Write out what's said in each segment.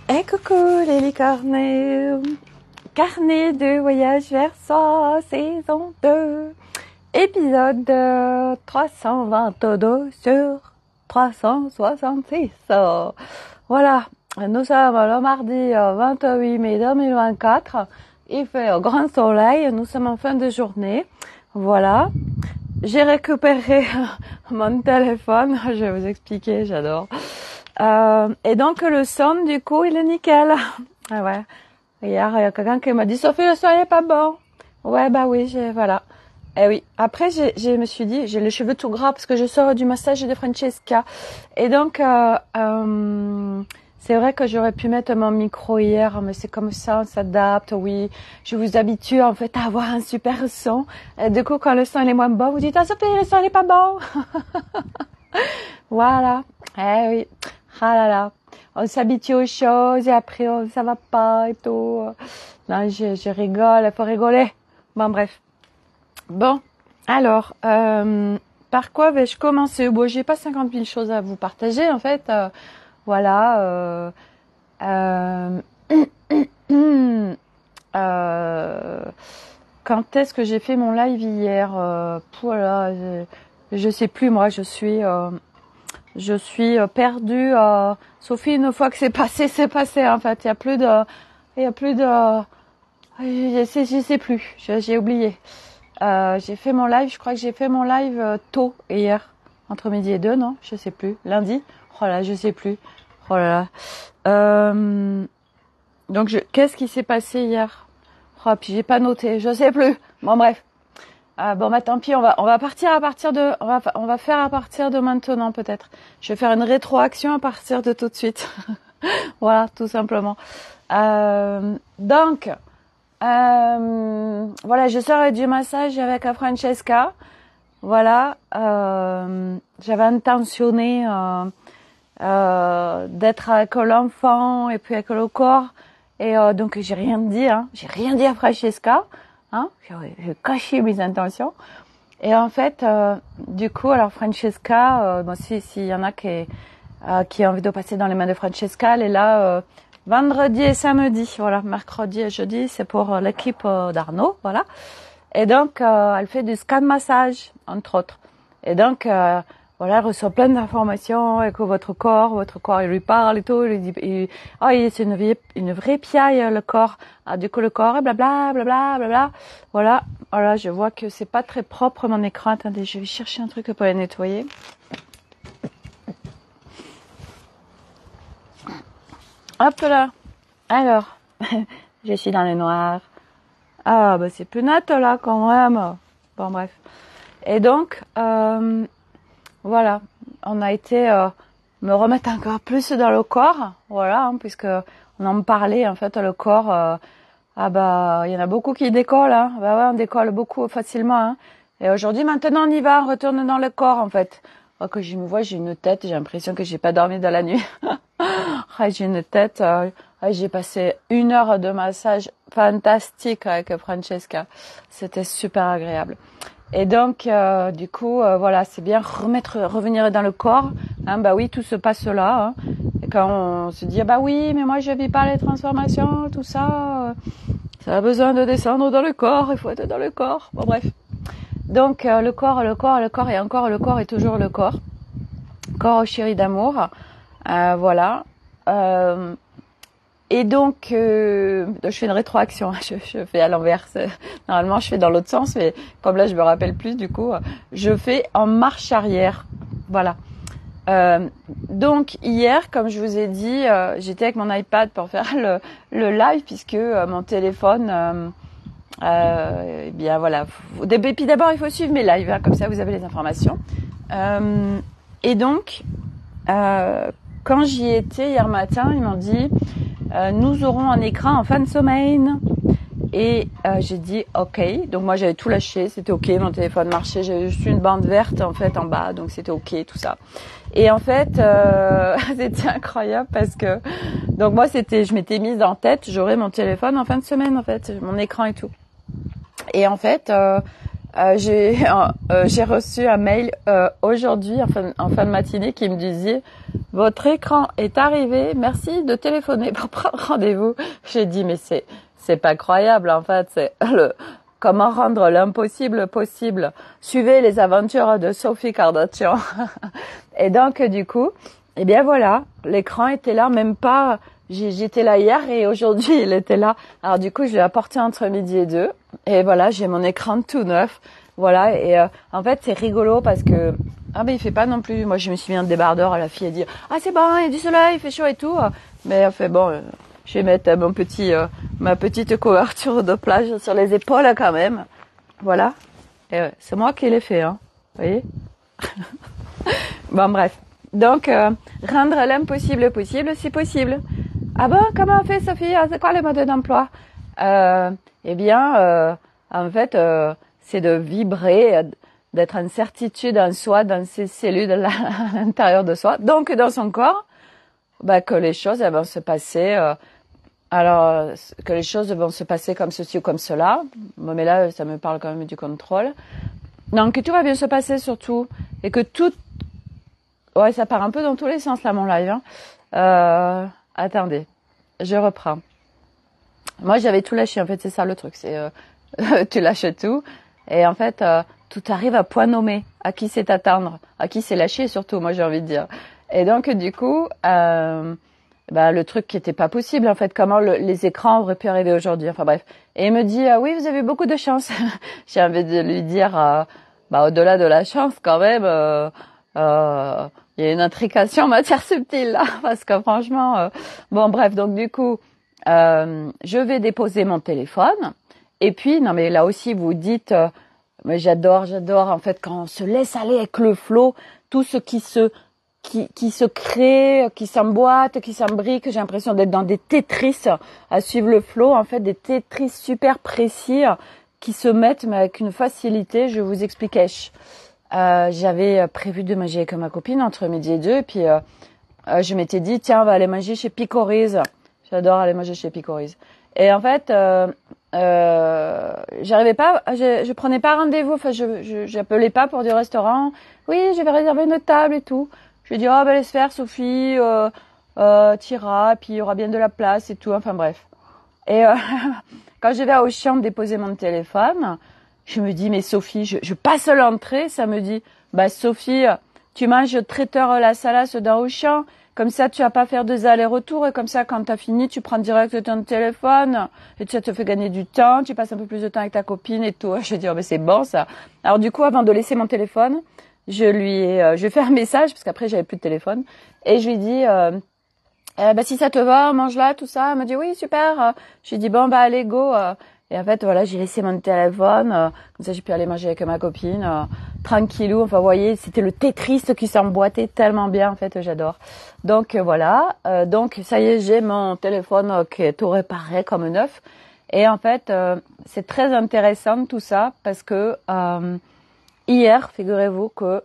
Et coucou les licornes, carnet de voyage vers soi, saison 2, épisode 322 sur 366. Voilà, nous sommes le mardi 28 mai 2024, il fait un grand soleil, nous sommes en fin de journée, voilà. J'ai récupéré mon téléphone, je vais vous expliquer, j'adore. Et donc le son, du coup, il est nickel. Ah ouais. Hier, il y a quelqu'un qui m'a dit, Sophie, le son n'est pas bon. Ouais, bah oui, voilà. Et oui. Après, je me suis dit, j'ai les cheveux tout gras parce que je sors du massage de Francesca. Et donc, c'est vrai que j'aurais pu mettre mon micro hier, mais c'est comme ça, on s'adapte, oui. Je vous habitue, en fait, à avoir un super son. Et du coup, quand le son il est moins bon, vous dites, ah, Sophie, le son n'est pas bon. Voilà. Eh oui. Ah là là, on s'habitue aux choses et après ça va pas et tout. Non, je rigole, il faut rigoler. Bon, bref. Bon, alors, par quoi vais-je commencer? Bon, j'ai pas 50 000 choses à vous partager en fait. Voilà. Quand est-ce que j'ai fait mon live hier? Voilà, je sais plus. Moi, je suis perdue. Sophie, une fois que c'est passé. En fait, il y a plus de, je sais plus. J'ai oublié. J'ai fait mon live. Je crois que j'ai fait mon live tôt hier, entre midi et 2, non? Je sais plus. Lundi. Oh là, je sais plus. Oh là là. Donc, qu'est-ce qui s'est passé hier? Oh, puis j'ai pas noté. Je sais plus. Bon, bref. Bon, bah tant pis, on va partir à partir de, on va faire à partir de maintenant peut-être. Je vais faire une rétroaction à partir de tout de suite. Voilà, tout simplement. Donc, voilà, je sors du massage avec Francesca. Voilà, j'avais intentionné d'être avec l'enfant et puis avec le corps. Et donc j'ai rien dit à Francesca. Hein, j'ai caché mes intentions. Et en fait, du coup, alors Francesca, bon, s'il y en a qui ont envie de passer dans les mains de Francesca, elle est là vendredi et samedi. Voilà, mercredi et jeudi, c'est pour l'équipe d'Arnaud, voilà. Et donc, elle fait du scan massage, entre autres. Et donc, voilà, elle reçoit plein d'informations et que votre corps, il lui parle et tout, il lui dit, c'est une vraie piaille, le corps. Ah, du coup, le corps, et blabla, blabla, blabla. Voilà, je vois que c'est pas très propre, mon écran. Attendez, je vais chercher un truc pour le nettoyer. Hop là. Alors, je suis dans le noir. Ah, bah, c'est plus net, là, quand même. Bon, bref. Et donc, voilà, on a été me remettre encore plus dans le corps, voilà, hein, puisque on en parlait, en fait, le corps, il y en a beaucoup qui décollent, hein, bah ouais, on décolle beaucoup facilement, hein, et aujourd'hui, maintenant, on y va, on retourne dans le corps, en fait. Que je me vois, j'ai une tête, j'ai l'impression que j'ai pas dormi dans la nuit. J'ai une tête, j'ai passé 1 heure de massage fantastique avec Francesca, c'était super agréable. Et donc, du coup, voilà, c'est bien revenir dans le corps. Hein, bah oui, tout se passe là. Hein. Et quand on se dit, bah oui, mais moi je vis pas les transformations, tout ça, ça a besoin de descendre dans le corps. Il faut être dans le corps. Bon bref. Donc le corps et encore le corps est toujours le corps. Corps chéri d'amour. Voilà. Et donc, je fais une rétroaction, je fais à l'inverse. Normalement, je fais dans l'autre sens, mais comme là, je me rappelle plus, du coup, je fais en marche arrière. Voilà. Donc, hier, comme je vous ai dit, j'étais avec mon iPad pour faire le live, puisque mon téléphone, eh bien voilà. Puis d'abord, il faut suivre mes lives, hein, comme ça, vous avez les informations. Et donc, quand j'y étais hier matin, ils m'ont dit... nous aurons un écran en fin de semaine. Et j'ai dit ok. Donc moi j'avais tout lâché, c'était ok, mon téléphone marchait, j'avais juste une bande verte en fait en bas, donc c'était ok tout ça. Et en fait c'était incroyable parce que donc moi je m'étais mise en tête, j'aurais mon téléphone en fin de semaine en fait, mon écran et tout. Et en fait j'ai reçu un mail aujourd'hui en fin de matinée qui me disait votre écran est arrivé, merci de téléphoner pour prendre rendez-vous. J'ai dit mais c'est pas croyable en fait, c'est comment rendre l'impossible possible. Suivez les aventures de Sophie Kardashian. Et donc du coup, eh bien voilà, l'écran était là, même pas. J'étais là hier et aujourd'hui il était là. Alors du coup je l'ai apporté entre midi et 2 et voilà j'ai mon écran tout neuf. Voilà et en fait c'est rigolo parce que il fait pas non plus. Moi je me suis mis un débardeur à la fille a dit c'est bon il y a du soleil il fait chaud et tout. Mais elle fait bon je vais mettre ma petite couverture de plage sur les épaules quand même. Voilà et c'est moi qui l'ai fait vous voyez. Bon bref. Donc, rendre l'impossible possible, c'est possible. Ah bon, comment on fait, Sophie? C'est quoi le mode d'emploi? Eh bien, en fait, c'est de vibrer, d'être en certitude en soi, dans ses cellules à l'intérieur de soi, donc dans son corps, que les choses elles vont se passer. Que les choses vont se passer comme ceci ou comme cela. Bon, mais là, ça me parle quand même du contrôle. Donc, que tout va bien se passer surtout, et que tout. Ouais, ça part un peu dans tous les sens là mon live. Attendez, je reprends. Moi j'avais tout lâché en fait, c'est ça le truc, c'est tu lâches tout et en fait tout arrive à point nommé. À qui c'est attendre, à qui c'est lâcher surtout, moi j'ai envie de dire. Et donc du coup, le truc qui était pas possible en fait, comment les écrans auraient pu arriver aujourd'hui. Enfin bref. Et il me dit oui vous avez beaucoup de chance. J'ai envie de lui dire au-delà de la chance quand même. Il y a une intrication matière subtile là, parce que franchement, bon bref, donc du coup, je vais déposer mon téléphone. Et puis, non mais là aussi, vous dites, mais j'adore en fait quand on se laisse aller avec le flow, tout ce qui se crée, qui s'emboîte, qui s'embrique. J'ai l'impression d'être dans des Tetris à suivre le flow, en fait, des Tetris super précis qui se mettent mais avec une facilité. Je vous expliquais. J'avais prévu de manger avec ma copine entre midi et 2 et puis je m'étais dit tiens on va aller manger chez Picoris. J'adore aller manger chez Picoris. Et en fait j'arrivais pas, je prenais pas rendez-vous, enfin j'appelais pas pour du restaurant. Oui, je vais réserver une table et tout. Je lui ai dit laisse faire Sophie, t'iras, puis il y aura bien de la place et tout, enfin bref. Et quand je vais à Auchan déposer mon téléphone, je me dis, mais Sophie, je passe l'entrée, ça me dit, Sophie, tu manges traiteur la salade dans Auchan, comme ça tu vas pas faire 2 allers-retours, et comme ça quand t'as fini, tu prends direct ton téléphone, et ça te fait gagner du temps, tu passes un peu plus de temps avec ta copine et tout. Je dis, c'est bon ça. Alors du coup, avant de laisser mon téléphone, je fais un message, parce qu'après j'avais plus de téléphone, et je lui dis, si ça te va, mange là, tout ça. Elle m'a dit oui, super. Je lui ai dit bon, allez, go. Et en fait, voilà, j'ai laissé mon téléphone. Comme ça, j'ai pu aller manger avec ma copine, tranquillou. Enfin, vous voyez, c'était le Tetris qui s'emboîtait tellement bien. En fait, j'adore. Donc, voilà. Donc, ça y est, j'ai mon téléphone qui est tout réparé comme neuf. Et en fait, c'est très intéressant tout ça parce que hier, figurez-vous que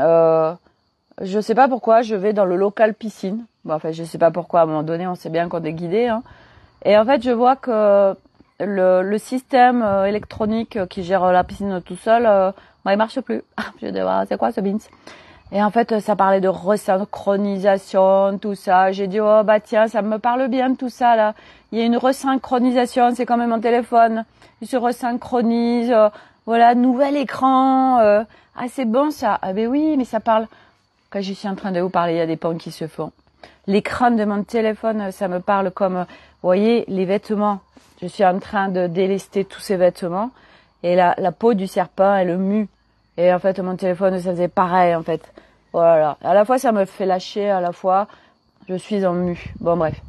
je sais pas pourquoi, je vais dans le local piscine. Je sais pas pourquoi, à un moment donné, on sait bien qu'on est guidé. Et en fait, je vois que le système électronique qui gère la piscine tout seul, il marche plus. Je dis, c'est quoi ce bins? Et en fait, ça parlait de resynchronisation, tout ça. J'ai dit, tiens, ça me parle bien tout ça, là. Il y a une resynchronisation, c'est comme mon téléphone. Il se resynchronise, voilà, nouvel écran. C'est bon ça. Ah ben oui, mais ça parle. Quand je suis en train de vous parler, il y a des ponts qui se font. L'écran de mon téléphone, ça me parle comme, vous voyez, les vêtements. Je suis en train de délester tous ces vêtements. Et la peau du serpent, elle mue. Et en fait, mon téléphone, ça faisait pareil, en fait. Voilà. À la fois, ça me fait lâcher, à la fois, je suis en mue. Bon, bref.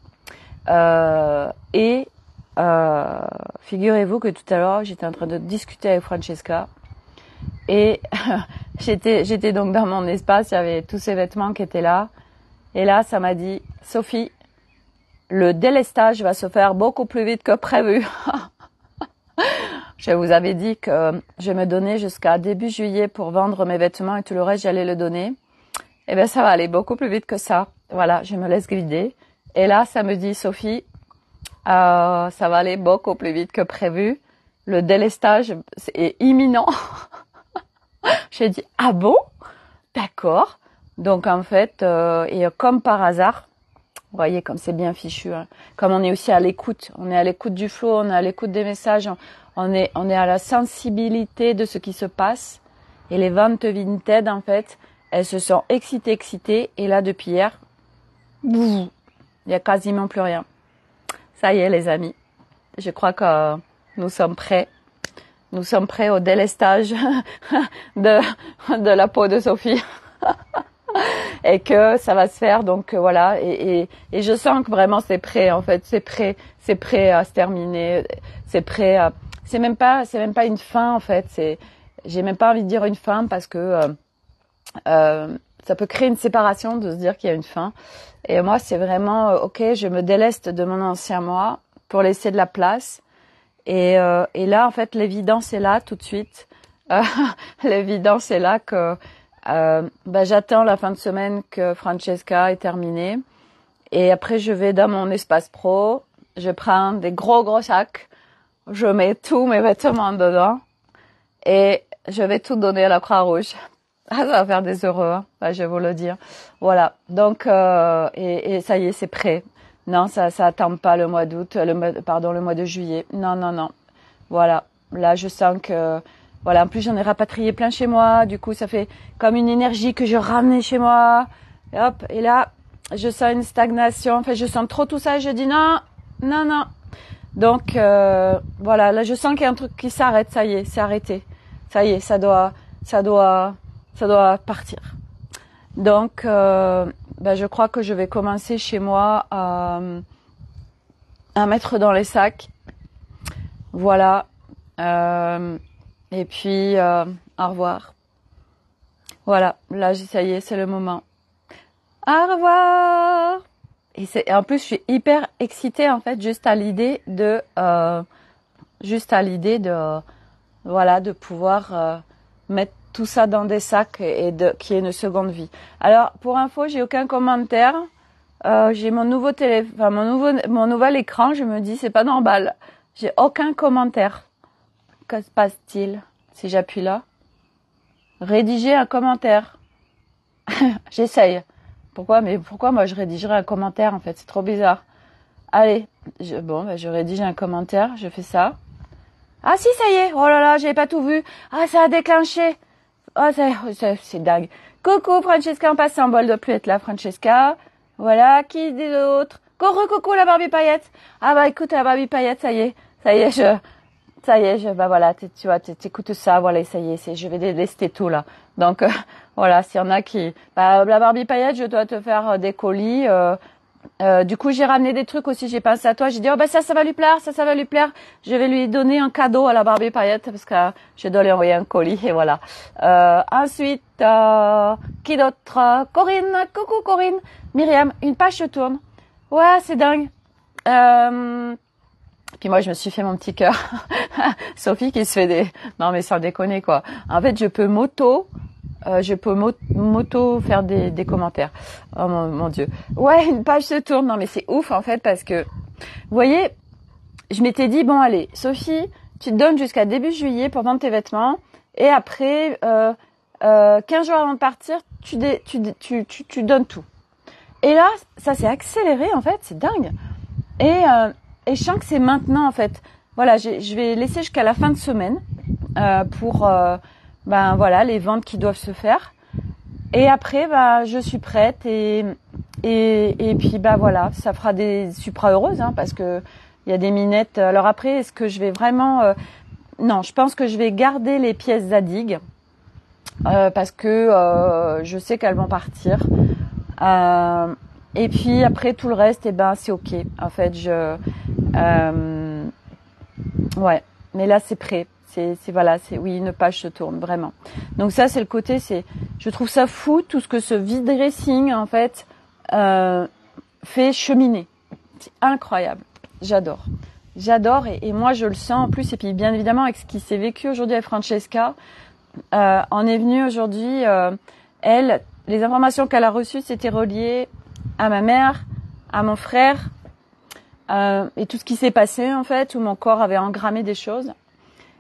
Figurez-vous que tout à l'heure, j'étais en train de discuter avec Francesca. Et j'étais donc dans mon espace, il y avait tous ces vêtements qui étaient là. Et là, ça m'a dit, Sophie, le délestage va se faire beaucoup plus vite que prévu. Je vous avais dit que je me donnais jusqu'à début juillet pour vendre mes vêtements et tout le reste, j'allais le donner. Eh bien, ça va aller beaucoup plus vite que ça. Voilà, je me laisse guider. Et là, ça me dit, Sophie, ça va aller beaucoup plus vite que prévu. le délestage est imminent. J'ai dit, ah bon? D'accord. Donc en fait, et comme par hasard, vous voyez comme c'est bien fichu, hein, comme on est aussi à l'écoute, on est à l'écoute du flow, on est à l'écoute des messages, on est à la sensibilité de ce qui se passe. Et les ventes Vinted, en fait, elles se sont excitées, et là depuis hier, il y a quasiment plus rien. Ça y est les amis, je crois que nous sommes prêts. Nous sommes prêts au délestage de la peau de Sophie. Et que ça va se faire, donc voilà, et je sens que vraiment c'est prêt, en fait, c'est prêt à se terminer, c'est prêt à, c'est même pas une fin, en fait, j'ai même pas envie de dire une fin parce que ça peut créer une séparation de se dire qu'il y a une fin. Et moi c'est vraiment ok, je me déleste de mon ancien moi pour laisser de la place. Et là, en fait, l'évidence est là tout de suite. L'évidence est là que j'attends la fin de semaine que Francesca est terminée. Et après, je vais dans mon espace pro. Je prends des gros sacs. Je mets tous mes vêtements dedans. Et je vais tout donner à la Croix-Rouge. Ah, ça va faire des heureux, hein, je vais vous le dire. Voilà. Donc, et ça y est, c'est prêt. Non, ça attend pas le mois d'août, le mois de juillet. Non. Voilà. Là, je sens que, voilà. En plus, j'en ai rapatrié plein chez moi. Du coup, ça fait comme une énergie que je ramenais chez moi. Et hop. Et là, je sens une stagnation. Enfin, je sens trop tout ça. Et je dis non. Donc, voilà. Là, je sens qu'il y a un truc qui s'arrête. Ça y est, c'est arrêté. Ça y est, ça doit partir. Donc, je crois que je vais commencer chez moi à mettre dans les sacs. Voilà. Et puis, au revoir. Voilà. Là, ça y est, c'est le moment. Au revoir. Et en plus, je suis hyper excitée, en fait, juste à l'idée de voilà, de pouvoir mettre tout ça dans des sacs et qu'il y ait une seconde vie. Alors, pour info, j'ai aucun commentaire. J'ai mon nouveau mon nouvel écran. Je me dis, c'est pas normal. J'ai aucun commentaire. Que se passe-t-il si j'appuie là? Rédiger un commentaire. J'essaye. Pourquoi moi je rédigerais un commentaire, en fait? C'est trop bizarre. Allez. Je rédige un commentaire. Je fais ça. Ah si, ça y est. Oh là là, j'avais pas tout vu. Ah, ça a déclenché. Oh, c'est dingue. Coucou Francesca, on passe en bol de pluie être là, Francesca. Voilà, qui dit d'autre? Coucou la Barbie paillette. Ah bah écoute, la Barbie paillette, ça y est, voilà, tu vois, t'écoutes ça, voilà, ça y est, je vais délester tout là. Donc voilà, s'il y en a qui, la Barbie paillette, je dois te faire des colis. Du coup, j'ai ramené des trucs aussi, j'ai pensé à toi, j'ai dit, ça va lui plaire, ça va lui plaire. Je vais lui donner un cadeau à la Barbie paillette parce que je dois lui envoyer un colis et voilà. Ensuite, qui d'autre? Corinne, coucou Corinne. Myriam, une page se tourne. Ouais, c'est dingue. Puis moi, je me suis fait mon petit cœur. Sophie qui se fait non mais sans déconner quoi. En fait, je peux m'auto faire des commentaires. Oh mon Dieu. Ouais, une page se tourne. Non mais c'est ouf en fait parce que, vous voyez, je m'étais dit, bon allez, Sophie, tu te donnes jusqu'à début juillet pour vendre tes vêtements et après, 15 jours avant de partir, tu donnes tout. Et là, ça s'est accéléré en fait, c'est dingue. Et je sens que c'est maintenant en fait. Voilà, je vais laisser jusqu'à la fin de semaine pour voilà, les ventes qui doivent se faire. Et après, je suis prête et puis voilà, ça fera des supra heureuses parce que il y a des minettes. Alors après, est-ce que je vais vraiment non, je pense que je vais garder les pièces Zadig parce que je sais qu'elles vont partir. Et puis après tout le reste, c'est ok. En fait, ouais, mais là c'est prêt. Oui, une page se tourne vraiment. Donc ça c'est le côté, je trouve ça fou tout ce que ce vide dressing en fait fait cheminer. C'est incroyable. J'adore et moi je le sens en plus et puis bien évidemment avec ce qui s'est vécu aujourd'hui avec Francesca, on est venu aujourd'hui. Elle, les informations qu'elle a reçues c'était relié à ma mère, à mon frère et tout ce qui s'est passé en fait où mon corps avait engrammé des choses.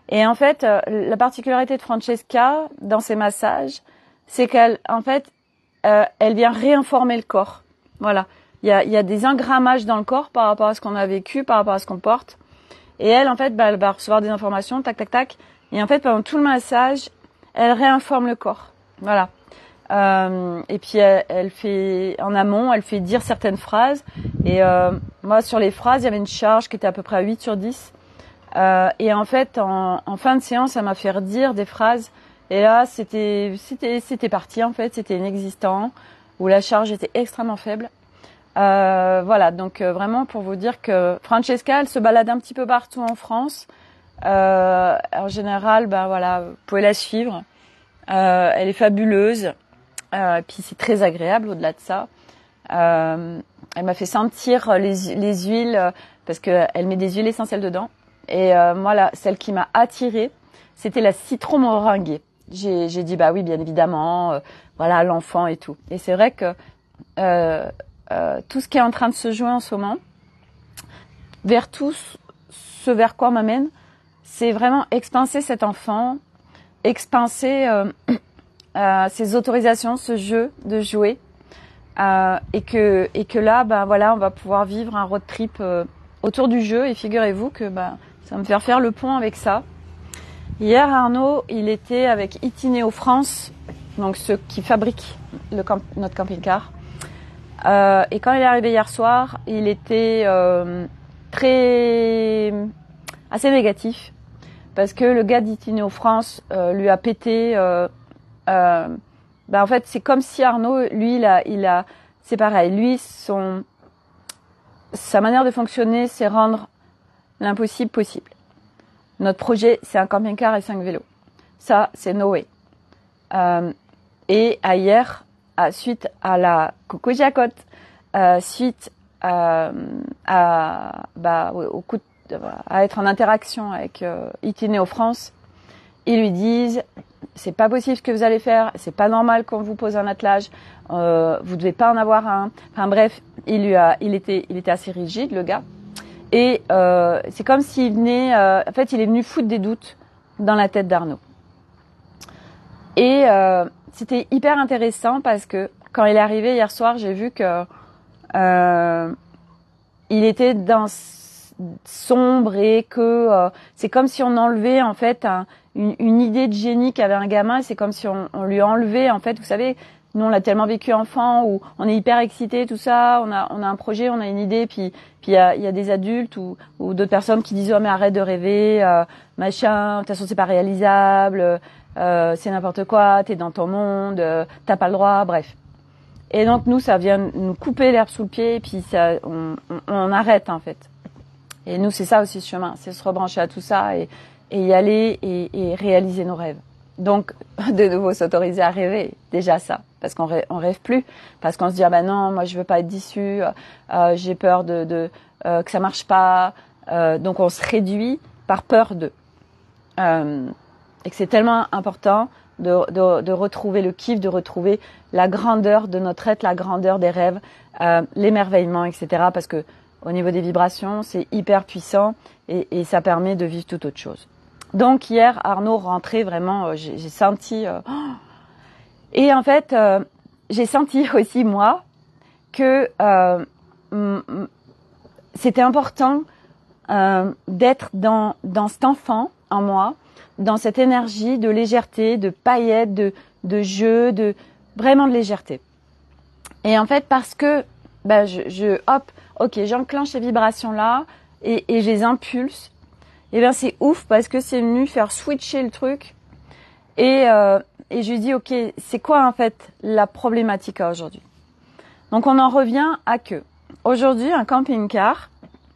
Et en fait, la particularité de Francesca dans ses massages, c'est qu'elle, en fait, elle vient réinformer le corps. Voilà. Il y a des engrammages dans le corps par rapport à ce qu'on a vécu, par rapport à ce qu'on porte. Et elle, en fait, elle va recevoir des informations, tac, tac, tac. Et en fait, pendant tout le massage, elle réinforme le corps. Voilà. Et puis, elle fait, en amont, elle fait dire certaines phrases. Et moi, sur les phrases, il y avait une charge qui était à peu près à 8 sur 10. Et en fait, en fin de séance, elle m'a fait redire des phrases. Et là, c'était parti, en fait. C'était inexistant, où la charge était extrêmement faible. Voilà, donc vraiment pour vous dire que Francesca, elle se balade un petit peu partout en France. En général, ben voilà, vous pouvez la suivre. Elle est fabuleuse. Puis c'est très agréable au-delà de ça. Elle m'a fait sentir les huiles parce que elle met des huiles essentielles dedans. Et moi, là, celle qui m'a attirée, c'était la citron meringuée. J'ai dit bah oui, bien évidemment, voilà l'enfant et tout. Et c'est vrai que tout ce qui est en train de se jouer en ce moment, vers tout ce vers quoi on m'amène, c'est vraiment expanser cet enfant, expanser ses autorisations, ce jeu de jouer, et que là, ben voilà, on va pouvoir vivre un road trip autour du jeu. Et figurez-vous que ça va me faire le pont avec ça. Hier, Arnaud, il était avec Itineo France, donc ceux qui fabriquent notre camping-car. Et quand il est arrivé hier soir, il était assez négatif parce que le gars d'Itineo France lui a pété. En fait, c'est comme si Arnaud, lui, c'est pareil. Lui, sa manière de fonctionner, c'est rendre l'impossible possible. Notre projet, c'est un camping-car et 5 vélos. Ça, c'est no way. Et hier, suite à la coucou Jacotte, suite à être en interaction avec Itineo France, ils lui disent c'est pas possible ce que vous allez faire, c'est pas normal qu'on vous pose un attelage, vous devez pas en avoir un. Enfin bref, il était assez rigide le gars. Et c'est comme s'il venait, en fait, il est venu foutre des doutes dans la tête d'Arnaud. Et c'était hyper intéressant parce que quand il est arrivé hier soir, j'ai vu que il était sombre et que c'est comme si on enlevait en fait une idée de génie qu'avait un gamin. C'est comme si on lui enlevait en fait, vous savez. Nous, on l'a tellement vécu enfant, où on est hyper excité, tout ça. On a un projet, on a une idée, puis il y a des adultes ou d'autres personnes qui disent oh mais arrête de rêver, machin. De toute façon, c'est pas réalisable, c'est n'importe quoi. T'es dans ton monde, t'as pas le droit, bref. Et donc nous, ça vient nous couper l'herbe sous le pied, et puis on arrête en fait. Et nous, c'est ça aussi ce chemin, c'est se rebrancher à tout ça et y aller et réaliser nos rêves. Donc, de nouveau, s'autoriser à rêver, déjà ça, parce qu'on rêve plus, parce qu'on se dit ah ben non, moi je veux pas être déçu, j'ai peur que ça marche pas, donc on se réduit par peur de, et que c'est tellement important de retrouver le kiff, de retrouver la grandeur de notre être, la grandeur des rêves, l'émerveillement, etc. Parce que au niveau des vibrations, c'est hyper puissant et ça permet de vivre tout autre chose. Donc hier, Arnaud rentrait vraiment, j'ai senti... et en fait, j'ai senti aussi, moi, que c'était important d'être dans cet enfant en moi, dans cette énergie de légèreté, de paillettes, de jeu, vraiment de légèreté. Et en fait, parce que j'enclenche ces vibrations-là et je les impulse. Et bien c'est ouf parce que c'est venu faire switcher le truc et je lui dis ok, c'est quoi en fait la problématique aujourd'hui. Donc on en revient à que aujourd'hui un camping-car,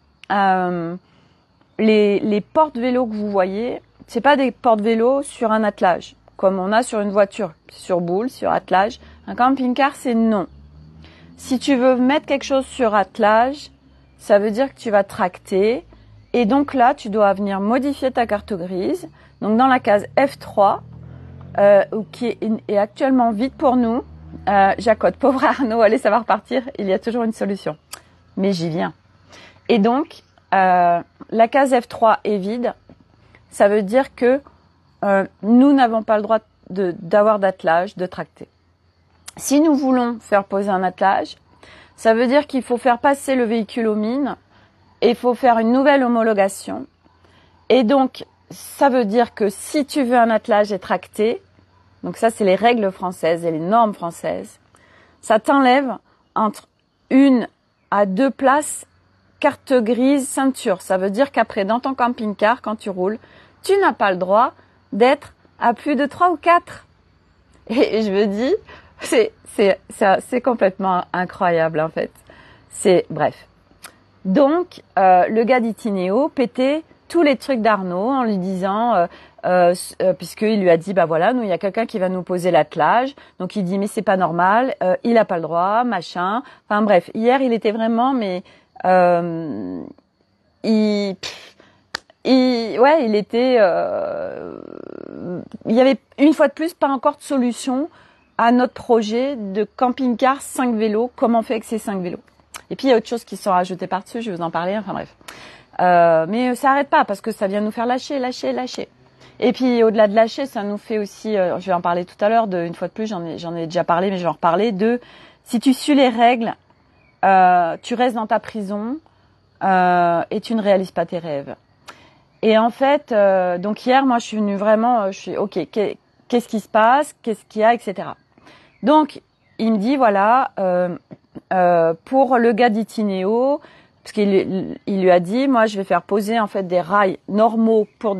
les porte-vélos que vous voyez, c'est pas des porte-vélos sur un attelage comme on a sur une voiture, sur boule, sur attelage. Un camping-car c'est non. Si tu veux mettre quelque chose sur attelage, ça veut dire que tu vas tracter. Et donc là, tu dois venir modifier ta carte grise. Donc dans la case F3, qui est actuellement vide pour nous. Jacotte, pauvre Arnaud, allez, ça va repartir. Il y a toujours une solution. Mais j'y viens. Et donc, la case F3 est vide. ça veut dire que nous n'avons pas le droit d'avoir d'attelage, de tracté. Si nous voulons faire poser un attelage, ça veut dire qu'il faut faire passer le véhicule aux mines et il faut faire une nouvelle homologation. Et donc, ça veut dire que si tu veux un attelage et tracté, donc ça c'est les règles françaises et les normes françaises, ça t'enlève entre 1 à 2 places carte grise ceinture. Ça veut dire qu'après, dans ton camping-car, quand tu roules, tu n'as pas le droit d'être à plus de 3 ou 4. Et je me dis, c'est complètement incroyable en fait. Bref. Donc, le gars d'Itinéo pétait tous les trucs d'Arnaud en lui disant, puisqu'il lui a dit, bah voilà, nous, il y a quelqu'un qui va nous poser l'attelage. Donc, il dit, mais c'est pas normal, il a pas le droit, machin. Enfin bref, hier, il était vraiment, mais il était, il y avait une fois de plus pas encore de solution à notre projet de camping-car 5 vélos, comment on fait avec ces 5 vélos. Et puis il y a autre chose qui sont rajoutées par-dessus, je vais vous en parler, enfin bref. Mais ça arrête pas parce que ça vient nous faire lâcher. Et puis au-delà de lâcher, ça nous fait aussi, je vais en parler tout à l'heure, une fois de plus, j'en ai déjà parlé, mais je vais en reparler, si tu suis les règles, tu restes dans ta prison et tu ne réalises pas tes rêves. Et en fait, donc hier, moi, je suis venue vraiment, ok, qu'est-ce qui se passe, qu'est-ce qu'il y a, etc. Donc, il me dit, voilà, pour le gars d'Itinéo, parce qu'il lui a dit, moi, je vais faire poser en fait des rails normaux pour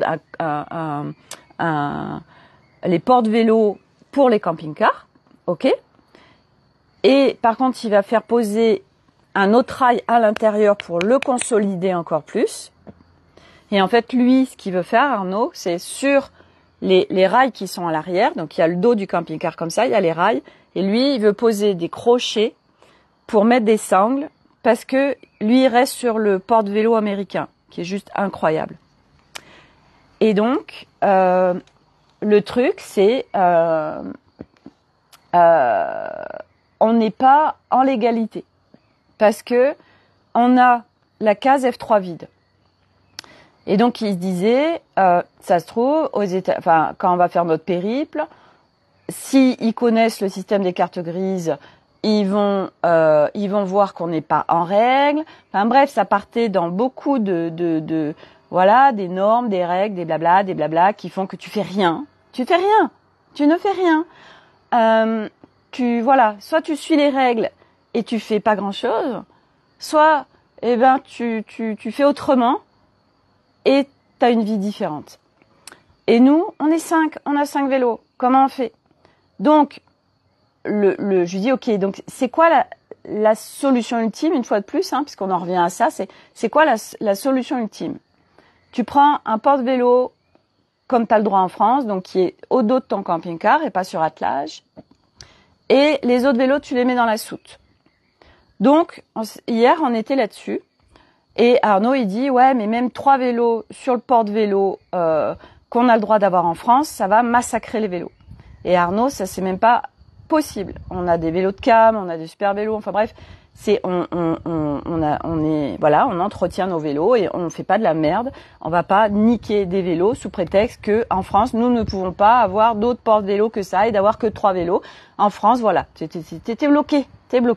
les porte-vélos pour les camping-cars, ok. Et par contre, il va faire poser un autre rail à l'intérieur pour le consolider encore plus. Et en fait, lui, ce qu'il veut faire, Arnaud, c'est sur les rails qui sont à l'arrière. Donc, il y a le dos du camping-car comme ça, il y a les rails. Et lui, il veut poser des crochets pour mettre des sangles parce que lui, il reste sur le porte-vélo américain, qui est juste incroyable. Et donc, le truc, c'est on n'est pas en légalité parce que on a la case F3 vide. Et donc, il se disait, ça se trouve, quand on va faire notre périple, s'ils connaissent le système des cartes grises, ils vont voir qu'on n'est pas en règle. Enfin bref, ça partait dans beaucoup voilà, des normes, des règles, des blabla qui font que tu fais rien. Tu ne fais rien. Soit tu suis les règles et tu fais pas grand chose, soit, tu fais autrement et t'as une vie différente. Et nous, on est 5, on a 5 vélos. Comment on fait? Donc, je lui dis, ok, donc c'est quoi la solution ultime, une fois de plus, puisqu'on en revient à ça, c'est quoi la solution ultime? Tu prends un porte-vélo, comme tu as le droit en France, donc qui est au dos de ton camping-car et pas sur attelage, et les autres vélos, tu les mets dans la soute. Donc, hier, on était là-dessus, et Arnaud, il dit, ouais, mais même 3 vélos sur le porte-vélo qu'on a le droit d'avoir en France, ça va massacrer les vélos. Et Arnaud, ça c'est même pas possible. On a des vélos de cam, on a des super vélos, enfin bref, on entretient nos vélos et on fait pas de la merde. On va pas niquer des vélos sous prétexte que en France, nous ne pouvons pas avoir d'autres porte-vélos que ça et d'avoir que 3 vélos. En France, voilà, t'es bloqué.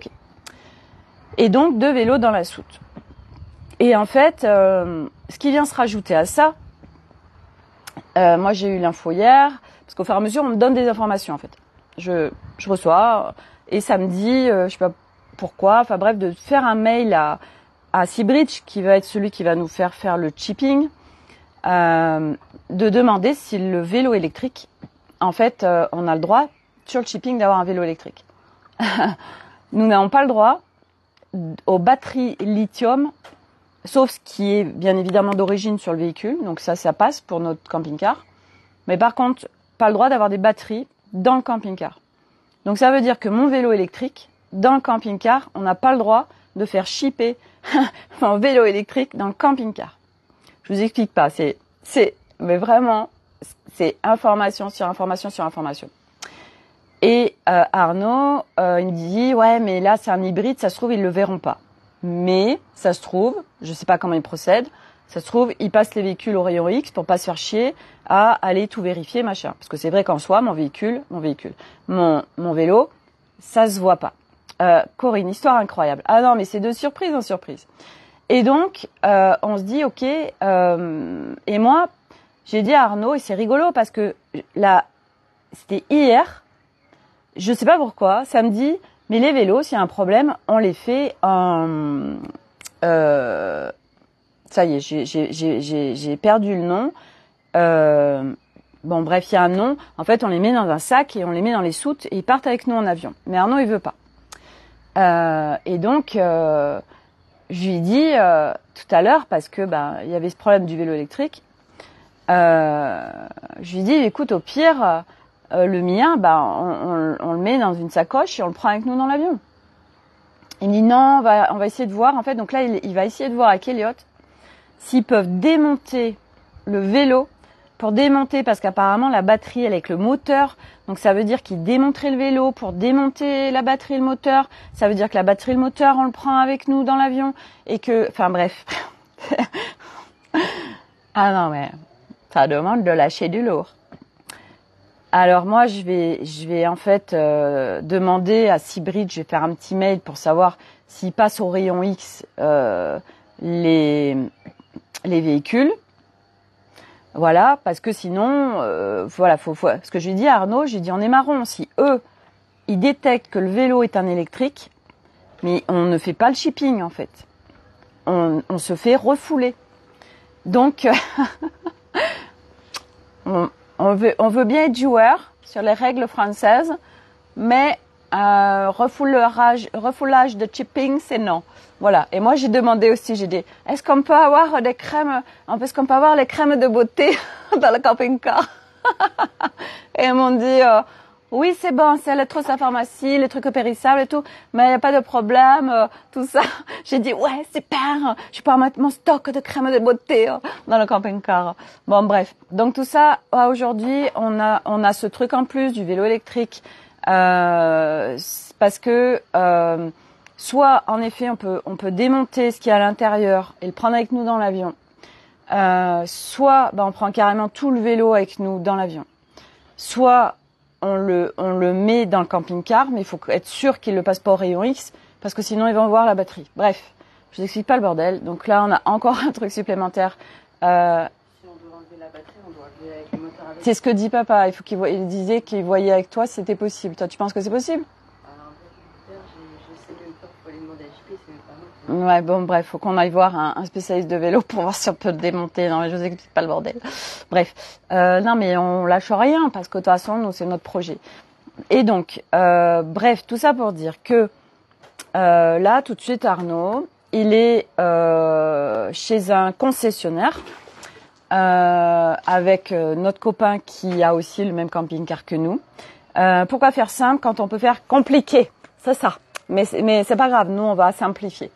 Et donc 2 vélos dans la soute. Et en fait, ce qui vient se rajouter à ça, moi j'ai eu l'info hier, parce qu'au fur et à mesure on me donne des informations en fait. Je reçois et ça me dit, je sais pas pourquoi, enfin bref, de faire un mail à Seabridge, qui va être celui qui va nous faire le chipping, de demander si le vélo électrique, en fait, on a le droit sur le chipping d'avoir un vélo électrique. Nous n'avons pas le droit aux batteries lithium, sauf ce qui est bien évidemment d'origine sur le véhicule, donc ça passe pour notre camping-car. Mais par contre, pas le droit d'avoir des batteries dans le camping-car. Donc ça veut dire que mon vélo électrique, dans le camping-car, on n'a pas le droit de faire shipper un vélo électrique dans le camping-car. Je vous explique pas, mais vraiment, c'est information sur information sur information. Et Arnaud, il me dit, ouais, mais là c'est un hybride, ça se trouve ils le verront pas. Mais ça se trouve, je sais pas comment ils procèdent, Ça se trouve, ils passent les véhicules au rayon X pour pas se faire chier à aller tout vérifier, machin. Parce que c'est vrai qu'en soi, mon vélo, ça se voit pas. Corinne, histoire incroyable. Ah non, mais c'est de surprise en surprise. Et donc, on se dit, ok, et moi, j'ai dit à Arnaud, et c'est rigolo parce que là, c'était hier, je sais pas pourquoi, samedi, mais les vélos, s'il y a un problème, on les fait en... ça y est, j'ai perdu le nom. Bon, bref, il y a un nom. En fait, on les met dans un sac et on les met dans les soutes et ils partent avec nous en avion. Mais Arnaud, il veut pas. Et donc, je lui ai dit tout à l'heure, parce que il y avait ce problème du vélo électrique, je lui ai dit, écoute, au pire, le mien, on le met dans une sacoche et on le prend avec nous dans l'avion. Il me dit non, on va essayer de voir. En fait, donc là, il va essayer de voir avec Elliot s'ils peuvent démonter le vélo pour démonter, parce qu'apparemment la batterie, elle est avec le moteur. Donc ça veut dire qu'ils démonteraient le vélo pour démonter la batterie et le moteur. Ça veut dire que la batterie et le moteur, on le prend avec nous dans l'avion. Et que, enfin bref. Ah non, mais ça demande de lâcher du lourd. Alors moi, je vais en fait demander à Seabridge, je vais faire un petit mail pour savoir s'ils passent au rayon X les véhicules. Voilà, parce que sinon, voilà, faut. Parce que j'ai dit à Arnaud, j'ai dit on est marron si eux, ils détectent que le vélo est un électrique, mais on ne fait pas le shipping en fait. On se fait refouler. Donc, on veut bien être joueur sur les règles françaises, mais refoulage de shipping, c'est non. Voilà. Et moi, j'ai demandé aussi, j'ai dit, est-ce qu'on peut avoir les crèmes de beauté dans le camping-car? Et ils m'ont dit, oui, c'est bon, c'est la pharmacie, les trucs périssables et tout, mais il n'y a pas de problème, tout ça. J'ai dit, ouais, super, je peux mettre mon stock de crème de beauté dans le camping-car. Bon, bref. Donc tout ça, aujourd'hui, on a ce truc en plus du vélo électrique, parce que soit en effet on peut démonter ce qu'il y a à l'intérieur et le prendre avec nous dans l'avion, soit on prend carrément tout le vélo avec nous dans l'avion, soit on le met dans le camping-car, mais il faut être sûr qu'il le passe pas au rayon X, parce que sinon ils vont voir la batterie. Bref, je vous explique pas le bordel. Donc là, on a encore un truc supplémentaire. Si on doit enlever la batterie, on doit enlever avec le moteur avec. C'est ce que dit papa. Il disait qu'il voyait avec toi si c'était possible. Toi, tu penses que c'est possible? Ouais, bon, bref, faut qu'on aille voir un spécialiste de vélo pour voir si on peut le démonter. Non, mais je vous explique pas le bordel. Bref, non, mais on lâche rien, parce que de toute façon, nous, c'est notre projet. Et donc, bref, tout ça pour dire que là, tout de suite, Arnaud, il est chez un concessionnaire avec notre copain qui a aussi le même camping-car que nous. Pourquoi faire simple quand on peut faire compliqué? C'est ça. Mais c'est pas grave, nous, on va simplifier.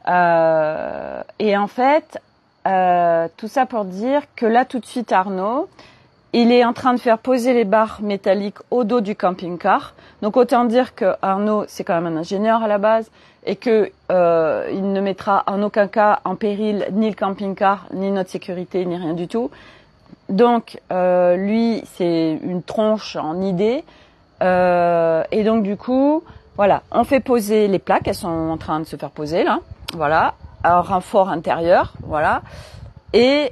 Et en fait, tout ça pour dire que là, tout de suite, Arnaud, il est en train de faire poser les barres métalliques au dos du camping-car. Donc, autant dire que Arnaud, c'est quand même un ingénieur à la base et que il ne mettra en aucun cas en péril ni le camping-car, ni notre sécurité, ni rien du tout. Donc, lui, c'est une tronche en idée. Et donc, du coup, voilà, on fait poser les plaques, elles sont en train de se faire poser là, voilà, un renfort intérieur, voilà. Et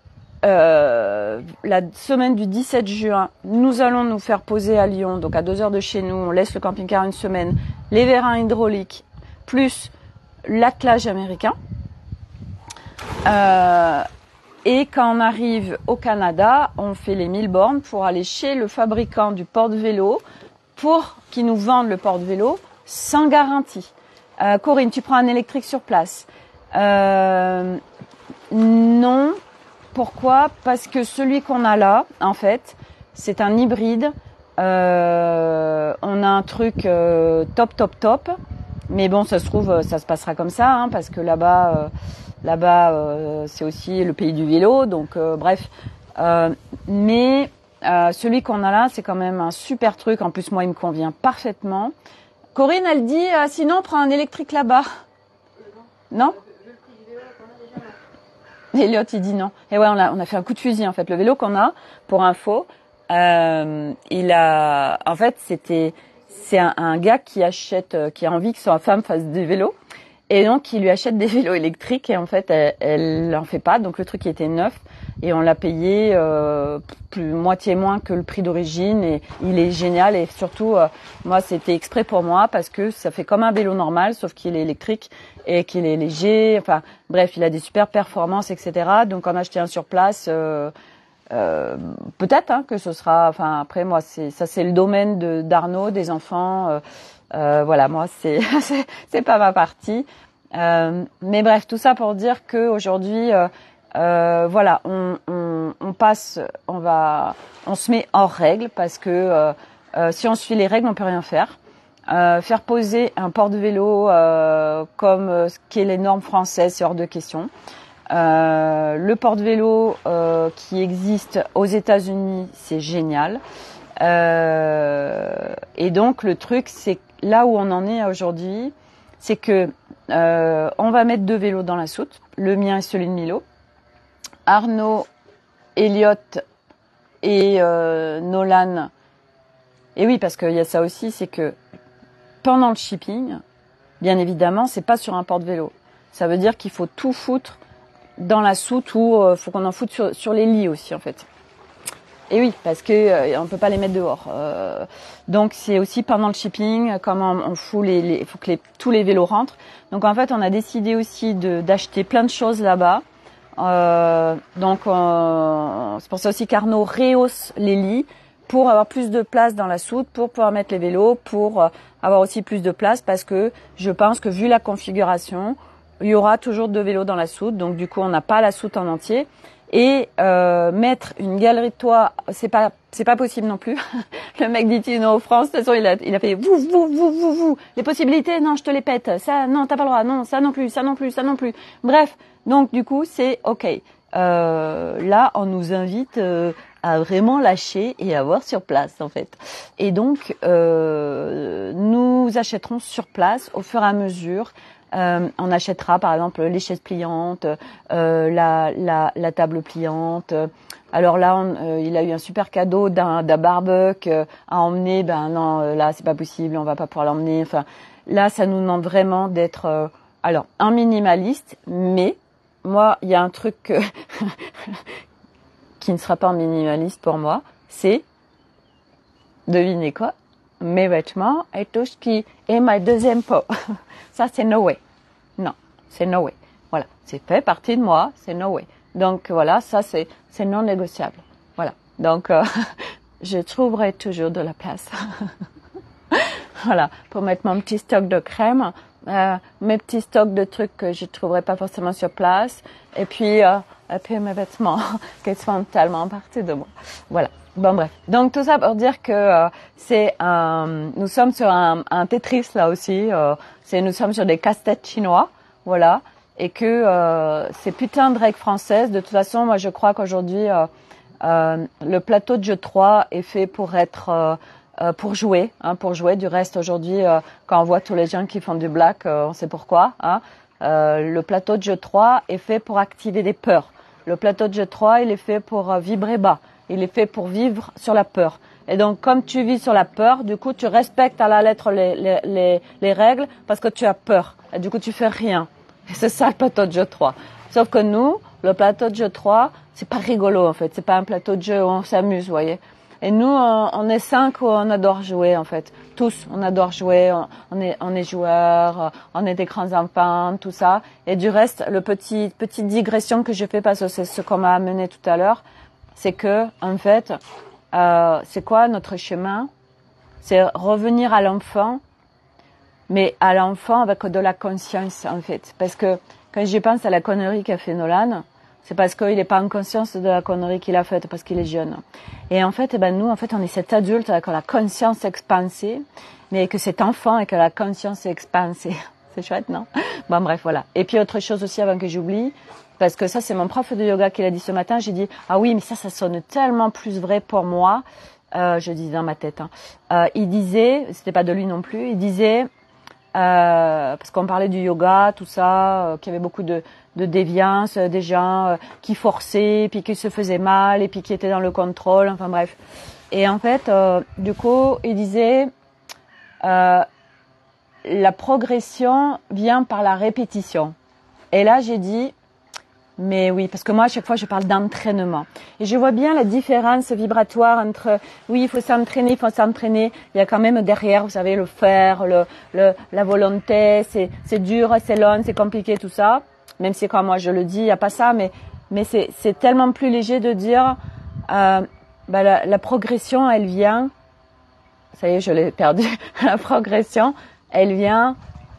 la semaine du 17 juin, nous allons nous faire poser à Lyon, donc à 2 heures de chez nous, on laisse le camping-car une semaine, les vérins hydrauliques, plus l'attelage américain. Et quand on arrive au Canada, on fait les 1000 bornes pour aller chez le fabricant du porte-vélo, pour qu'ils nous vendent le porte-vélo sans garantie. Corinne, tu prends un électrique sur place? Non. Pourquoi? Parce que celui qu'on a là, en fait, c'est un hybride. On a un truc top. Mais bon, ça se trouve, ça se passera comme ça, hein, parce que là-bas, c'est aussi le pays du vélo. Donc, bref. Mais celui qu'on a là, c'est quand même un super truc. En plus, moi, il me convient parfaitement. Corinne, elle dit, sinon, on prend un électrique là-bas. Non? Elliot, il dit non. Et ouais, on a fait un coup de fusil, en fait. Le vélo qu'on a, pour info, en fait, c'est un gars qui qui a envie que sa femme fasse des vélos. Et donc, il lui achète des vélos électriques et en fait, elle en fait pas. Donc, le truc était neuf et on l'a payé moitié moins que le prix d'origine. Et il est génial et surtout, moi, c'était exprès pour moi parce que ça fait comme un vélo normal, sauf qu'il est électrique et qu'il est léger. Enfin, bref, il a des super performances, etc. Donc, on a acheté un sur place. Peut-être que ce sera. Enfin, après, moi, c'est le domaine d'Arnaud, des enfants. Voilà, moi, c'est pas ma partie. Mais bref, tout ça pour dire que aujourd'hui, voilà, on se met hors règle parce que si on suit les règles, on peut rien faire. Faire poser un porte-vélo comme ce qu'est les normes françaises, c'est hors de question. Le porte-vélo qui existe aux États-Unis, c'est génial. Et donc le truc, c'est là où on en est aujourd'hui, c'est que on va mettre 2 vélos dans la soute, le mien et celui de Milo. Arnaud, Elliot et Nolan. Et oui, parce qu'il y a ça aussi, c'est que pendant le shipping, bien évidemment, c'est pas sur un porte-vélo. Ça veut dire qu'il faut tout foutre dans la soute ou faut qu'on en foute sur les lits aussi en fait. Et oui, parce que on peut pas les mettre dehors. Donc c'est aussi pendant le shipping, comment on fout il faut que tous les vélos rentrent. Donc en fait, on a décidé aussi d'acheter plein de choses là-bas. Donc c'est pour ça aussi qu'Arnaud rehausse les lits pour avoir plus de place dans la soute, pour pouvoir mettre les vélos, pour avoir aussi plus de place parce que je pense que vu la configuration, il y aura toujours 2 vélos dans la soute. Donc du coup, on n'a pas la soute en entier. Et mettre une galerie de toit, c'est pas possible non plus. Le mec d'Itino France, de toute façon, il a fait vous. Les possibilités, non, je te les pète. Ça, non, t'as pas le droit. Non, ça non plus, ça non plus, ça non plus. Bref, donc du coup, c'est ok. Là, on nous invite à vraiment lâcher et à voir sur place en fait. Et donc, nous achèterons sur place au fur et à mesure. On achètera par exemple les chaises pliantes, la table pliante. Alors là, il a eu un super cadeau d'un barbecue à emmener. Ben non, là c'est pas possible, on va pas pouvoir l'emmener. Enfin, là, ça nous demande vraiment d'être alors un minimaliste. Mais moi, il y a un truc qui ne sera pas un minimaliste pour moi, c'est devinez quoi? Mes vêtements et tout ce qui est ma deuxième peau. Ça, c'est no way. Non, c'est no way. Voilà, c'est fait partie de moi, c'est no way. Donc voilà, ça c'est non négociable. Voilà. Donc je trouverai toujours de la place. Voilà, pour mettre mon petit stock de crème, mes petits stocks de trucs que je trouverai pas forcément sur place, et puis mes vêtements qui sont tellement partie de moi. Voilà. Bon bref, donc tout ça pour dire que nous sommes sur un Tetris là aussi, nous sommes sur des casse-têtes chinois, voilà, et que ces putains de règles françaises, de toute façon, moi je crois qu'aujourd'hui le plateau de jeu 3 est fait pour être pour jouer, pour jouer. Du reste aujourd'hui, quand on voit tous les gens qui font du black, on sait pourquoi. Le plateau de jeu 3 est fait pour activer des peurs. Le plateau de jeu 3, il est fait pour vibrer bas. Il est fait pour vivre sur la peur. Et donc, comme tu vis sur la peur, du coup, tu respectes à la lettre les règles parce que tu as peur. Et du coup, tu fais rien. Et c'est ça le plateau de jeu 3. Sauf que nous, le plateau de jeu 3, c'est pas rigolo en fait. C'est pas un plateau de jeu où on s'amuse, vous voyez. Et nous, on est 5 où on adore jouer en fait. Tous, on adore jouer. On est joueurs, on est des grands enfants, tout ça. Et du reste, petite digression que je fais parce que c'est ce qu'on m'a amené tout à l'heure, c'est que en fait, c'est quoi notre chemin? C'est revenir à l'enfant, mais à l'enfant avec de la conscience en fait. Parce que quand j'y pense à la connerie qu'a fait Nolan, c'est parce qu'il n'est pas en conscience de la connerie qu'il a faite parce qu'il est jeune. Et en fait, nous, en fait, on est cet adulte avec la conscience expansée, mais que cet enfant avec la conscience expansée. C'est chouette, non? Bon, bref, voilà. Et puis, autre chose aussi avant que j'oublie, parce que ça, c'est mon prof de yoga qui l'a dit ce matin. J'ai dit, ah oui, mais ça sonne tellement plus vrai pour moi. Je dis dans ma tête. Il disait, c'était pas de lui non plus, il disait, parce qu'on parlait du yoga, tout ça, qu'il y avait beaucoup de déviance, des gens qui forçaient, puis qui se faisaient mal, et puis qui étaient dans le contrôle, enfin bref. Et en fait, du coup, il disait, la progression vient par la répétition. Et là, j'ai dit, mais oui, parce que moi, à chaque fois, je parle d'entraînement. Et je vois bien la différence vibratoire entre, oui, il faut s'entraîner. Il y a quand même derrière, vous savez, le faire, la volonté, c'est dur, c'est long, c'est compliqué, tout ça. Même si, comme moi, je le dis, il n'y a pas ça, mais c'est tellement plus léger de dire, la progression, elle vient, ça y est, je l'ai perdu, la progression, elle vient,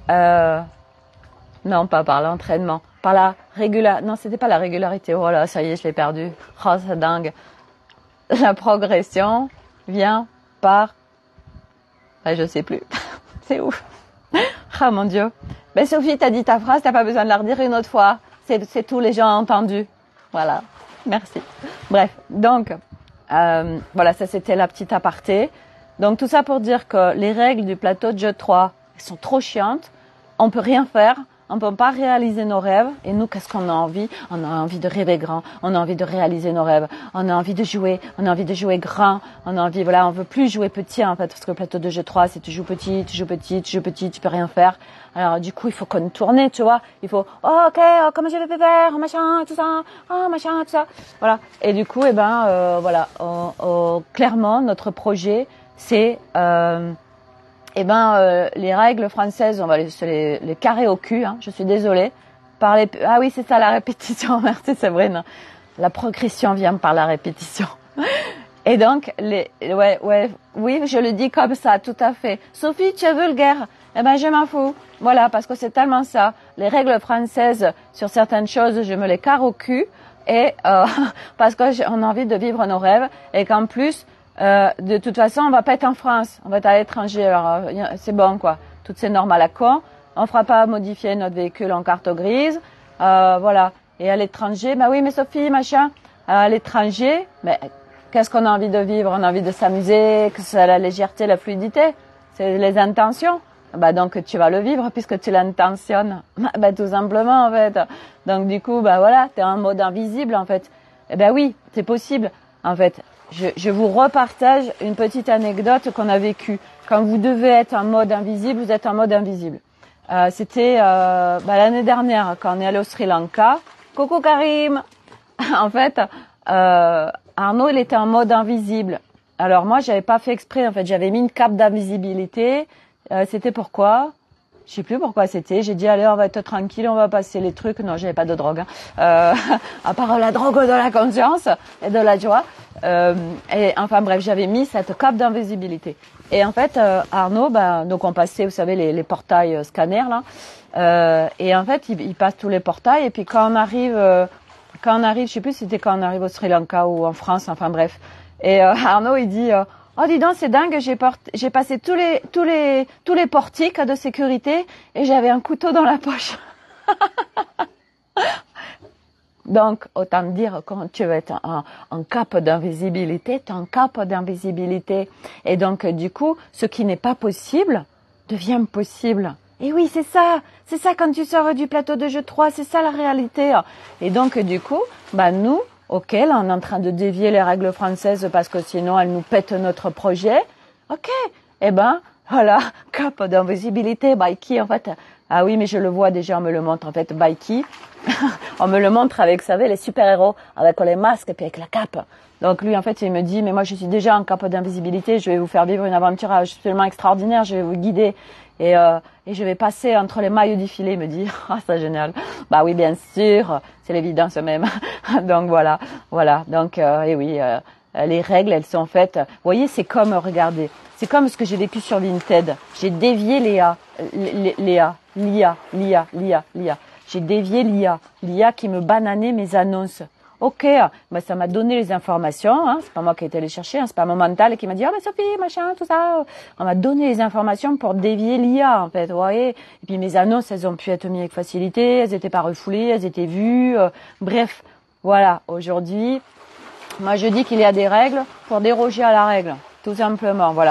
non, pas par l'entraînement, par la régularité. Non, c'était pas la régularité. Oh là, ça y est, je l'ai perdu. Oh, c'est dingue. La progression vient par... je sais plus. C'est ouf. Ah, mon Dieu. Ben, Sophie, t'as dit ta phrase, t'as pas besoin de la redire une autre fois. C'est tout, les gens ont entendu. Voilà. Merci. Bref. Donc, voilà, ça c'était la petite aparté. Donc, tout ça pour dire que les règles du plateau de jeu 3, elles sont trop chiantes. On peut rien faire. On ne peut pas réaliser nos rêves. Et nous, qu'est-ce qu'on a envie? On a envie de rêver grand. On a envie de réaliser nos rêves. On a envie de jouer. On a envie de jouer grand. On a envie, voilà, on veut plus jouer petit, en fait, parce que le plateau de jeu 3, c'est tu joues petit, tu peux rien faire. Alors, du coup, il faut contourner, tu vois. Il faut, comment je vais faire, machin, tout ça, machin, tout ça. Voilà. Et du coup, voilà, clairement, notre projet, c'est, les règles françaises, on va les carrer au cul, hein, je suis désolée. Ah oui, c'est ça la répétition, merci Séverine. La progression vient par la répétition. Et donc, oui, je le dis comme ça, tout à fait. Sophie, tu es vulgaire. Je m'en fous. Voilà, parce que c'est tellement ça. Les règles françaises, sur certaines choses, je me les carre au cul. Et, parce qu'on a envie de vivre nos rêves. Et qu'en plus, de toute façon, on va pas être en France, on va être à l'étranger. Alors, c'est bon, quoi. Toutes ces normes à la con. On fera pas modifier notre véhicule en carte grise. Voilà. Et à l'étranger, oui, mais Sophie, machin. À l'étranger, mais qu'est-ce qu'on a envie de vivre? On a envie de s'amuser, que c'est la légèreté, la fluidité. C'est les intentions. Donc, tu vas le vivre puisque tu l'intentionnes. Tout simplement, en fait. Donc, du coup, voilà, t'es en mode invisible, en fait. Oui, c'est possible, en fait. Je vous repartage une petite anecdote qu'on a vécue. Quand vous devez être en mode invisible, vous êtes en mode invisible. C'était l'année dernière, quand on est allé au Sri Lanka. Coucou Karim. En fait, Arnaud, il était en mode invisible. Alors moi, j'avais pas fait exprès. En fait, j'avais mis une cape d'invisibilité. C'était pourquoi? Je sais plus pourquoi c'était. J'ai dit allez, on va être tranquille, on va passer les trucs. Non, j'avais pas de drogue. À part la drogue de la conscience et de la joie. Et enfin bref, j'avais mis cette cape d'invisibilité. Et en fait, Arnaud, donc on passait, vous savez, les portails scanners là. Et en fait, il passe tous les portails. Et puis quand on arrive, je sais plus si c'était quand on arrive au Sri Lanka ou en France. Enfin bref. Et Arnaud, il dit. Oh, dis donc, c'est dingue, j'ai passé tous les portiques de sécurité et j'avais un couteau dans la poche. Donc, autant dire, quand tu veux être en cape d'invisibilité, tu es en cape d'invisibilité. Et donc, du coup, ce qui n'est pas possible devient possible. Et oui, c'est ça quand tu sors du plateau de jeu 3, c'est ça la réalité. Et donc, du coup, nous, ok, là, on est en train de dévier les règles françaises parce que sinon, elles nous pètent notre projet. Ok, voilà, cape d'invisibilité, by qui, en fait. Ah oui, mais je le vois déjà, on me le montre, en fait, by qui. On me le montre avec, vous savez, les super-héros, avec les masques et puis avec la cape. Donc lui, en fait, il me dit, mais moi, je suis déjà en cape d'invisibilité, je vais vous faire vivre une aventure absolument extraordinaire, je vais vous guider. Et je vais passer entre les mailles du filet, il me dit, c'est génial. Oui, bien sûr, c'est l'évidence même. Donc voilà. Donc, et oui, les règles, elles sont faites. Vous voyez, c'est comme, regardez, c'est comme ce que j'ai vécu sur Vinted. J'ai dévié l'IA. J'ai dévié l'IA qui me bananait mes annonces. Ok, ça m'a donné les informations, hein, c'est pas moi qui ai été les chercher, hein, c'est pas mon mental qui m'a dit Sophie, machin, tout ça. On m'a donné les informations pour dévier l'IA, en fait, vous voyez. Et puis mes annonces, elles ont pu être mises avec facilité, elles étaient pas refoulées, elles étaient vues. Bref, voilà, aujourd'hui, moi je dis qu'il y a des règles pour déroger à la règle, tout simplement, voilà.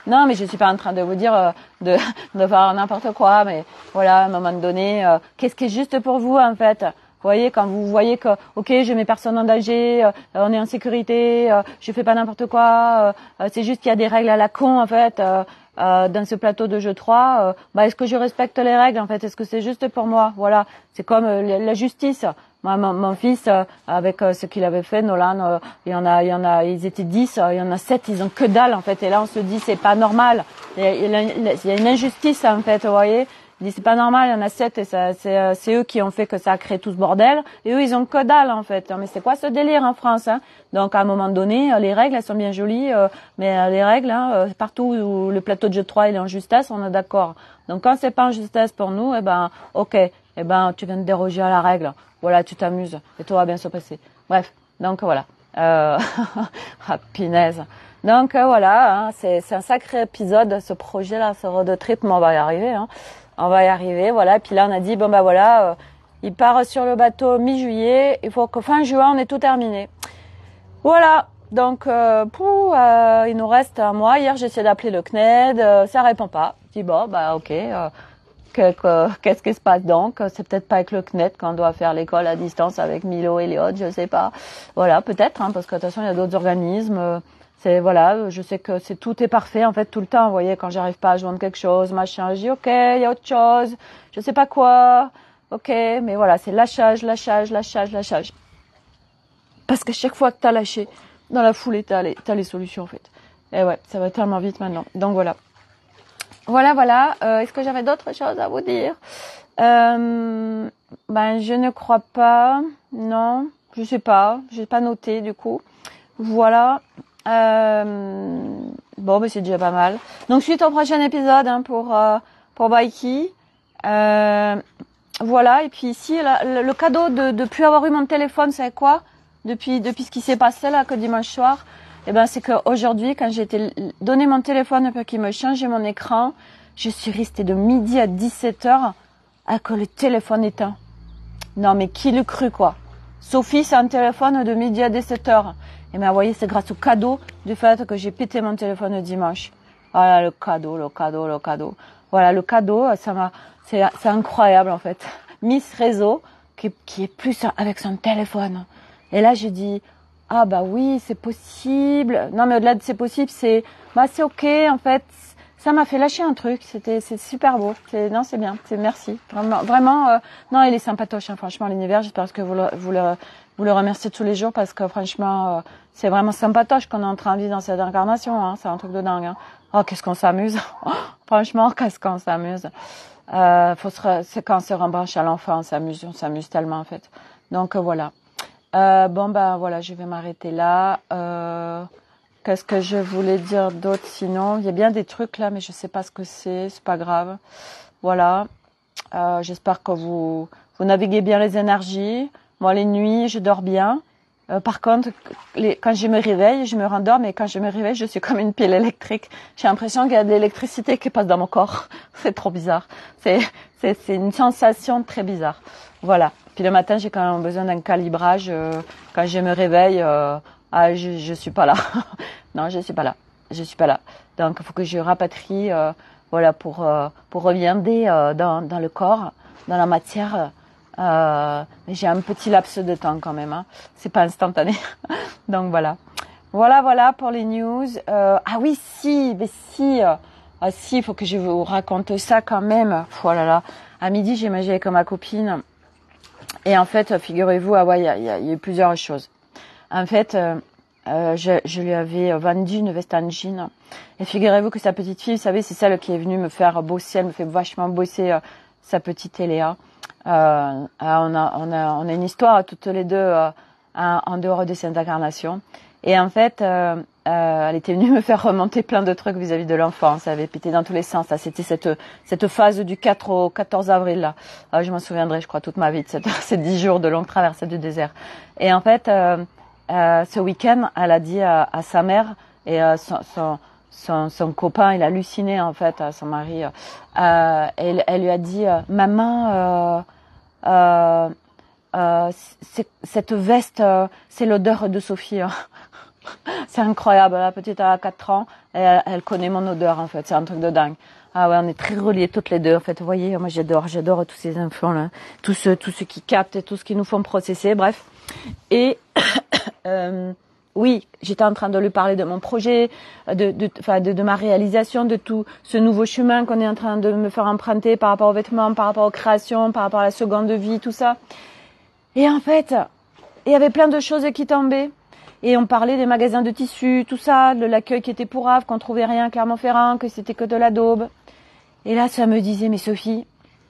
Non, mais je suis pas en train de vous dire de faire n'importe quoi, mais voilà, à un moment donné, qu'est-ce qui est juste pour vous en fait? Vous voyez, quand vous voyez que, ok, je mets personne en danger, on est en sécurité, je fais pas n'importe quoi, c'est juste qu'il y a des règles à la con en fait. Dans ce plateau de jeu 3, est-ce que je respecte les règles en fait? Est-ce que c'est juste pour moi? Voilà, c'est comme la justice. Moi, mon fils, avec ce qu'il avait fait, Nolan, ils étaient 10, il y en a 7, ils ont que dalle en fait. Et là, on se dit, c'est pas normal. Il y a une injustice en fait, vous voyez. Il dit, c'est pas normal, il y en a 7 et c'est eux qui ont fait que ça a créé tout ce bordel. Et eux, ils ont que dalle en fait. Mais c'est quoi ce délire en France, hein? Donc à un moment donné, les règles, elles sont bien jolies, mais les règles, partout où le plateau de jeu 3 il est en justesse, on est d'accord. Donc quand c'est pas en justesse pour nous, ok, tu viens de déroger à la règle. Voilà, tu t'amuses et tout va bien se passer. Bref, donc voilà. Ah, punaise. Donc voilà, hein, c'est un sacré épisode, ce projet-là, ce road trip, mais on va y arriver. Hein. On va y arriver, voilà. Puis là, on a dit, il part sur le bateau mi-juillet. Il faut que fin juin, on ait tout terminé. Voilà. Donc, il nous reste un mois. Hier, j'ai essayé d'appeler le CNED, ça répond pas. Je dis ok. Qu'est-ce qui se passe donc? C'est peut-être pas avec le CNED qu'on doit faire l'école à distance avec Milo et les autres, je sais pas. Voilà, peut-être, hein, parce que de toute façon, il y a d'autres organismes. Je sais que tout est parfait en fait tout le temps. Vous voyez, quand j'arrive pas à joindre quelque chose, machin, je dis ok, il y a autre chose, je sais pas quoi. Ok, mais voilà, c'est lâchage. Parce que chaque fois que t'as lâché, dans la foulée, t'as les solutions en fait. Et ouais, ça va tellement vite maintenant. Donc voilà. Voilà. Est-ce que j'avais d'autres choses à vous dire? Je ne crois pas. Non, je sais pas. J'ai pas noté du coup. Voilà. C'est déjà pas mal. Donc suite au prochain épisode pour Baiki. Voilà. Et puis ici, le cadeau de plus avoir eu mon téléphone, c'est quoi? Depuis ce qui s'est passé là, que dimanche soir. C'est qu'aujourd'hui, quand j'ai été donné mon téléphone pour qu'il me change mon écran, je suis restée de midi à 17h avec le téléphone éteint. Non, mais qui l'eût cru, quoi? Sophie, c'est un téléphone de midi à 17h. Et vous voyez, c'est grâce au cadeau du fait que j'ai pété mon téléphone le dimanche. Voilà, le cadeau. Voilà, le cadeau, c'est incroyable, en fait. Miss Réseau, qui est plus avec son téléphone. Et là, je dis, oui, c'est possible. Non, mais au-delà de c'est possible, c'est ok, en fait. Ça m'a fait lâcher un truc. C'est super beau. C'est bien. Merci. Vraiment, non, il est sympatoche, hein, franchement, l'univers. J'espère que vous le remerciez tous les jours parce que franchement, c'est vraiment sympatoche qu'on est en train de vivre dans cette incarnation, hein. C'est un truc de dingue, hein. Oh, qu'est-ce qu'on s'amuse. Franchement, qu'est-ce qu'on s'amuse. C'est quand on se rebranche à l'enfant, on s'amuse tellement, en fait. Donc, voilà. Voilà, je vais m'arrêter là. Qu'est-ce que je voulais dire d'autre sinon? Il y a bien des trucs là, mais je sais pas ce que c'est pas grave. Voilà. J'espère que vous naviguez bien les énergies. Moi, les nuits, je dors bien. Par contre, quand je me réveille, je me rendors, mais quand je me réveille, je suis comme une pile électrique. J'ai l'impression qu'il y a de l'électricité qui passe dans mon corps. C'est trop bizarre. C'est une sensation très bizarre. Voilà. Puis le matin, j'ai quand même besoin d'un calibrage. Quand je me réveille, je suis pas là. Non, je suis pas là. Donc, il faut que je rapatrie, pour reviendre dans le corps, dans la matière. J'ai un petit laps de temps quand même, hein. C'est pas instantané. Donc voilà pour les news. Si, il faut que je vous raconte ça quand même. Voilà. À midi, j'ai mangé avec ma copine. Et en fait, figurez-vous, il y a eu plusieurs choses. En fait, je lui avais vendu une veste en jean. Et figurez-vous que sa petite fille, vous savez, c'est celle qui est venue me faire bosser. Elle me fait vachement bosser sa petite Eléa. On a une histoire toutes les deux en dehors de cette incarnation. Et en fait, elle était venue me faire remonter plein de trucs vis-à-vis de l'enfance. Ça avait pété dans tous les sens. Là, c'était cette phase du 4 au 14 avril. Là, je m'en souviendrai, je crois, toute ma vie de ces 10 jours de longue traversée du désert. Et en fait, ce week-end, elle a dit à sa mère et son copain, il a halluciné en fait, à son mari. Elle lui a dit, maman, cette veste, c'est l'odeur de Sophie. C'est incroyable, la petite a 4 ans, et elle connaît mon odeur en fait, c'est un truc de dingue. Ah ouais, on est très reliés toutes les deux en fait, vous voyez, moi j'adore tous ces infos là, tous ceux qui captent et tout ce qui nous font processer, bref. Et oui, j'étais en train de lui parler de mon projet, de ma réalisation, de tout ce nouveau chemin qu'on est en train de me faire emprunter par rapport aux vêtements, par rapport aux créations, par rapport à la seconde vie, tout ça. Et en fait, il y avait plein de choses qui tombaient. Et on parlait des magasins de tissus, tout ça, de l'accueil qui était pourrave, qu'on trouvait rien à Clermont-Ferrand, que c'était que de la daube. Et là, ça me disait, mais Sophie.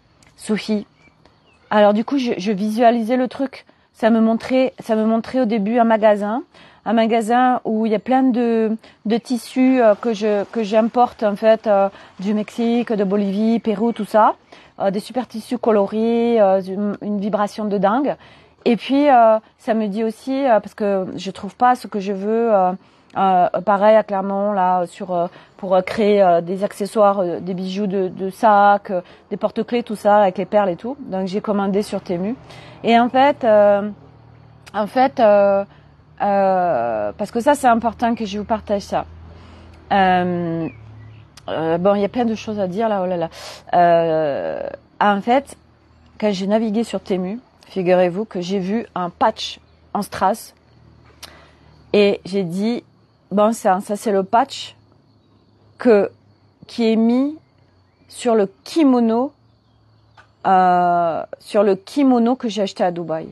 Alors du coup, je visualisais le truc. Ça me montrait au début un magasin où il y a plein de tissus que j'importe en fait du Mexique, de Bolivie, Pérou, tout ça, des super tissus colorés, une vibration de dingue. Et puis ça me dit aussi parce que je trouve pas ce que je veux pareil à Clermont là pour créer des accessoires, des bijoux de sacs, des porte-clés, tout ça avec les perles et tout. Donc j'ai commandé sur Temu. Et en fait parce que ça c'est important que je vous partage ça. Bon, il y a plein de choses à dire là, oh là là. En fait, quand j'ai navigué sur Temu, figurez-vous que j'ai vu un patch en strass et j'ai dit bon ça c'est le patch qui est mis sur le kimono que j'ai acheté à Dubaï.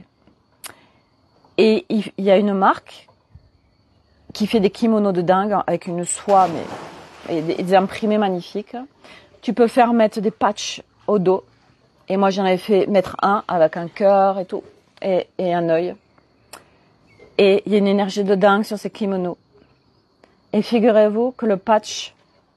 Et il y a une marque qui fait des kimonos de dingue avec une soie mais des imprimés magnifiques. Tu peux faire mettre des patchs au dos. Et moi, j'en avais fait mettre un avec un cœur et tout, et un œil. Et il y a une énergie de dingue sur ces kimonos. Et figurez-vous que le patch,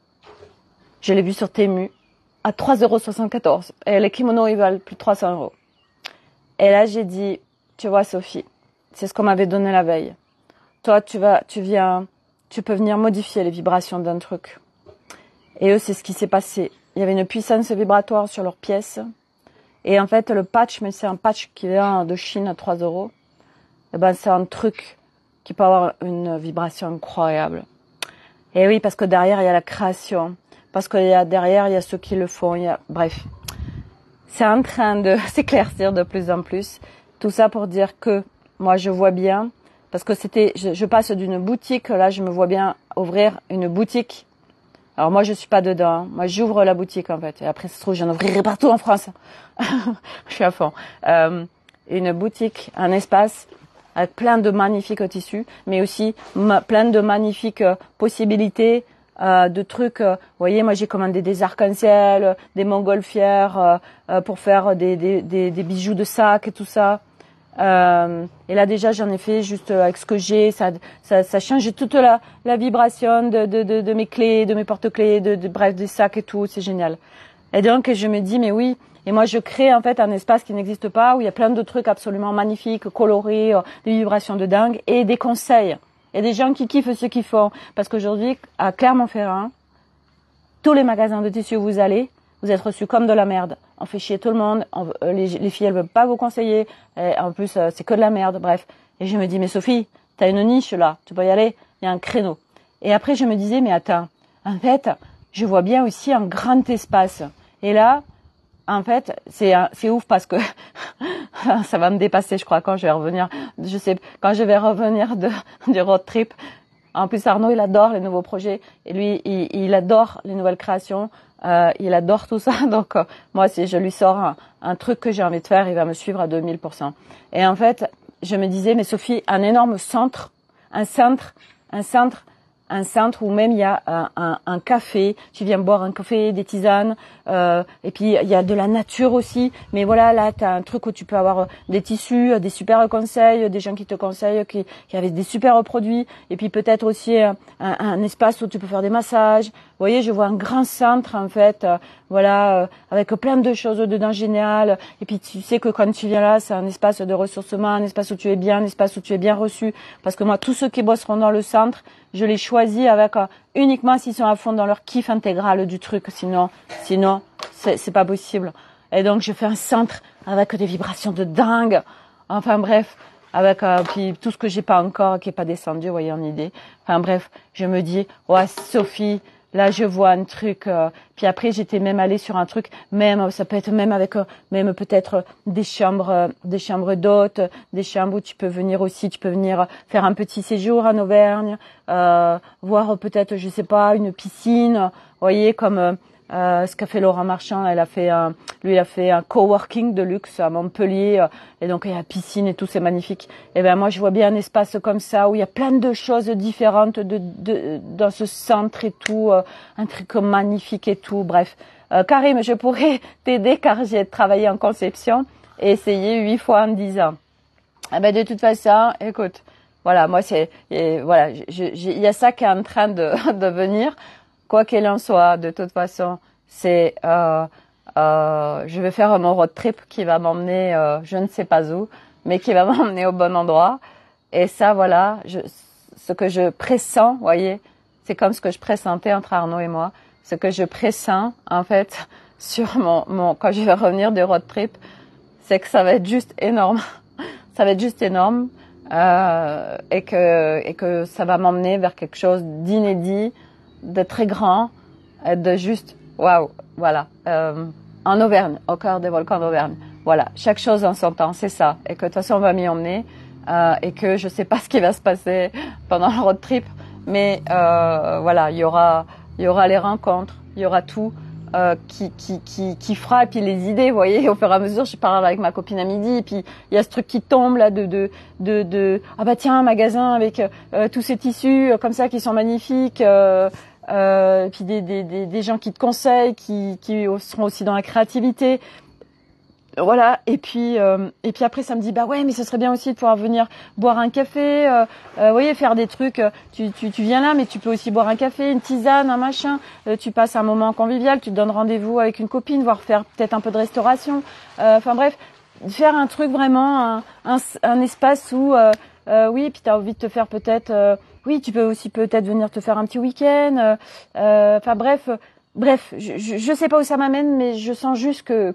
je l'ai vu sur Temu, à 3,74 €. Et les kimonos, ils valent plus de 300 €. Et là, j'ai dit, tu vois, Sophie, c'est ce qu'on m'avait donné la veille. Toi, tu peux venir modifier les vibrations d'un truc. Et eux, c'est ce qui s'est passé. Il y avait une puissance vibratoire sur leurs pièces. Et en fait, le patch, mais c'est un patch qui vient de Chine à 3 €. Et ben, c'est un truc qui peut avoir une vibration incroyable. Et oui, parce que derrière, il y a la création. Parce que derrière, il y a ceux qui le font. Bref. C'est en train de s'éclaircir de plus en plus. Tout ça pour dire que moi, je vois bien. Parce que je passe d'une boutique. Là, je me vois bien ouvrir une boutique. Alors moi, je suis pas dedans. Moi, j'ouvre la boutique, en fait. Et après, ça se trouve, j'en ouvrirai partout en France. Je suis à fond. Une boutique, un espace avec plein de magnifiques tissus, mais aussi plein de magnifiques possibilités de trucs. Vous voyez, moi, j'ai commandé des arcs-en-ciel, des montgolfières pour faire des bijoux de sac et tout ça. Et là déjà j'en ai fait juste avec ce que j'ai, ça change toute la vibration de mes clés, de mes porte-clés, bref des sacs et tout, c'est génial. Et donc je me dis mais oui, et moi je crée en fait un espace qui n'existe pas où il y a plein de trucs absolument magnifiques, colorés, des vibrations de dingue et des conseils. Et des gens qui kiffent ce qu'ils font parce qu'aujourd'hui à Clermont-Ferrand, tous les magasins de tissus où vous allez, vous êtes reçus comme de la merde. On fait chier tout le monde. Les filles, elles veulent pas vous conseiller. Et en plus, c'est que de la merde. Bref. Et je me dis, mais Sophie, t'as une niche là. Tu peux y aller. Il y a un créneau. Et après, je me disais, mais attends. En fait, je vois bien aussi un grand espace. Et là, en fait, c'est ouf parce que ça va me dépasser, je crois, quand je vais revenir. Quand je vais revenir du road trip. En plus, Arnaud, il adore les nouveaux projets. Et lui, il adore les nouvelles créations. Il adore tout ça. Donc, moi, si je lui sors un truc que j'ai envie de faire, il va me suivre à 2000%. Et en fait, je me disais, mais Sophie, un énorme centre, un centre où même il y a un café, tu viens boire un café, des tisanes, et puis il y a de la nature aussi, mais voilà, là tu as un truc où tu peux avoir des tissus, des super conseils, des gens qui te conseillent, qui avaient des super produits, et puis peut-être aussi un espace où tu peux faire des massages. Vous voyez, je vois un grand centre en fait, avec plein de choses dedans géniales, et puis tu sais que quand tu viens là, c'est un espace de ressourcement, un espace où tu es bien, un espace où tu es bien reçu, parce que moi, tous ceux qui bosseront dans le centre, je les choisis avec uniquement s'ils sont à fond dans leur kiff intégral du truc, sinon c'est pas possible. Et donc je fais un centre avec des vibrations de dingue. Enfin bref, avec puis tout ce que j'ai pas encore, qui est pas descendu, vous voyez en idée. Enfin bref, je me dis, ouais Sophie, là je vois un truc. Puis après j'étais même allée sur un truc, même ça peut être même avec même peut-être des chambres d'hôtes, des chambres où tu peux venir aussi, tu peux venir faire un petit séjour en Auvergne, voir peut-être je sais pas une piscine, vous voyez comme ce qu'a fait Laurent Marchand, il a fait un coworking de luxe à Montpellier, et donc il y a la piscine et tout, c'est magnifique. Et ben moi je vois bien un espace comme ça où il y a plein de choses différentes dans ce centre et tout, un truc magnifique et tout. Bref, Karim, je pourrais t'aider car j'ai travaillé en conception et essayé 8 fois en 10 ans. Eh ben de toute façon, écoute, voilà, moi voilà, il y a ça qui est en train de venir. Quoi qu'il en soit, de toute façon, je vais faire mon road trip qui va m'emmener, je ne sais pas où, mais qui va m'emmener au bon endroit. Et ça, voilà, ce que je pressens, voyez, c'est comme ce que je pressentais entre Arnaud et moi. Ce que je pressens, en fait, sur quand je vais revenir du road trip, c'est que ça va être juste énorme. Ça va être juste énorme, et que ça va m'emmener vers quelque chose d'inédit, de très grand, de juste waouh, voilà, en Auvergne, au cœur des volcans d'Auvergne. Voilà, chaque chose en son temps, c'est ça. Et que de toute façon on va m'y emmener, et que je sais pas ce qui va se passer pendant le road trip, mais voilà, il y aura les rencontres, il y aura tout qui fera, et puis les idées, vous voyez, au fur et à mesure, je parle avec ma copine à midi, et puis il y a ce truc qui tombe là ah bah tiens, un magasin avec tous ces tissus comme ça qui sont magnifiques, puis des gens qui te conseillent, qui seront aussi dans la créativité. Voilà, et puis après ça me dit bah ouais, mais ce serait bien aussi de pouvoir venir boire un café, vous voyez, faire des trucs, tu viens là mais tu peux aussi boire un café, une tisane, un machin, tu passes un moment convivial, tu te donnes rendez-vous avec une copine, voire faire peut-être un peu de restauration, enfin bref, faire un truc vraiment un espace où oui, puis tu as envie de te faire peut-être oui, tu peux aussi peut-être venir te faire un petit week-end, enfin bref, je sais pas où ça m'amène, mais je sens juste que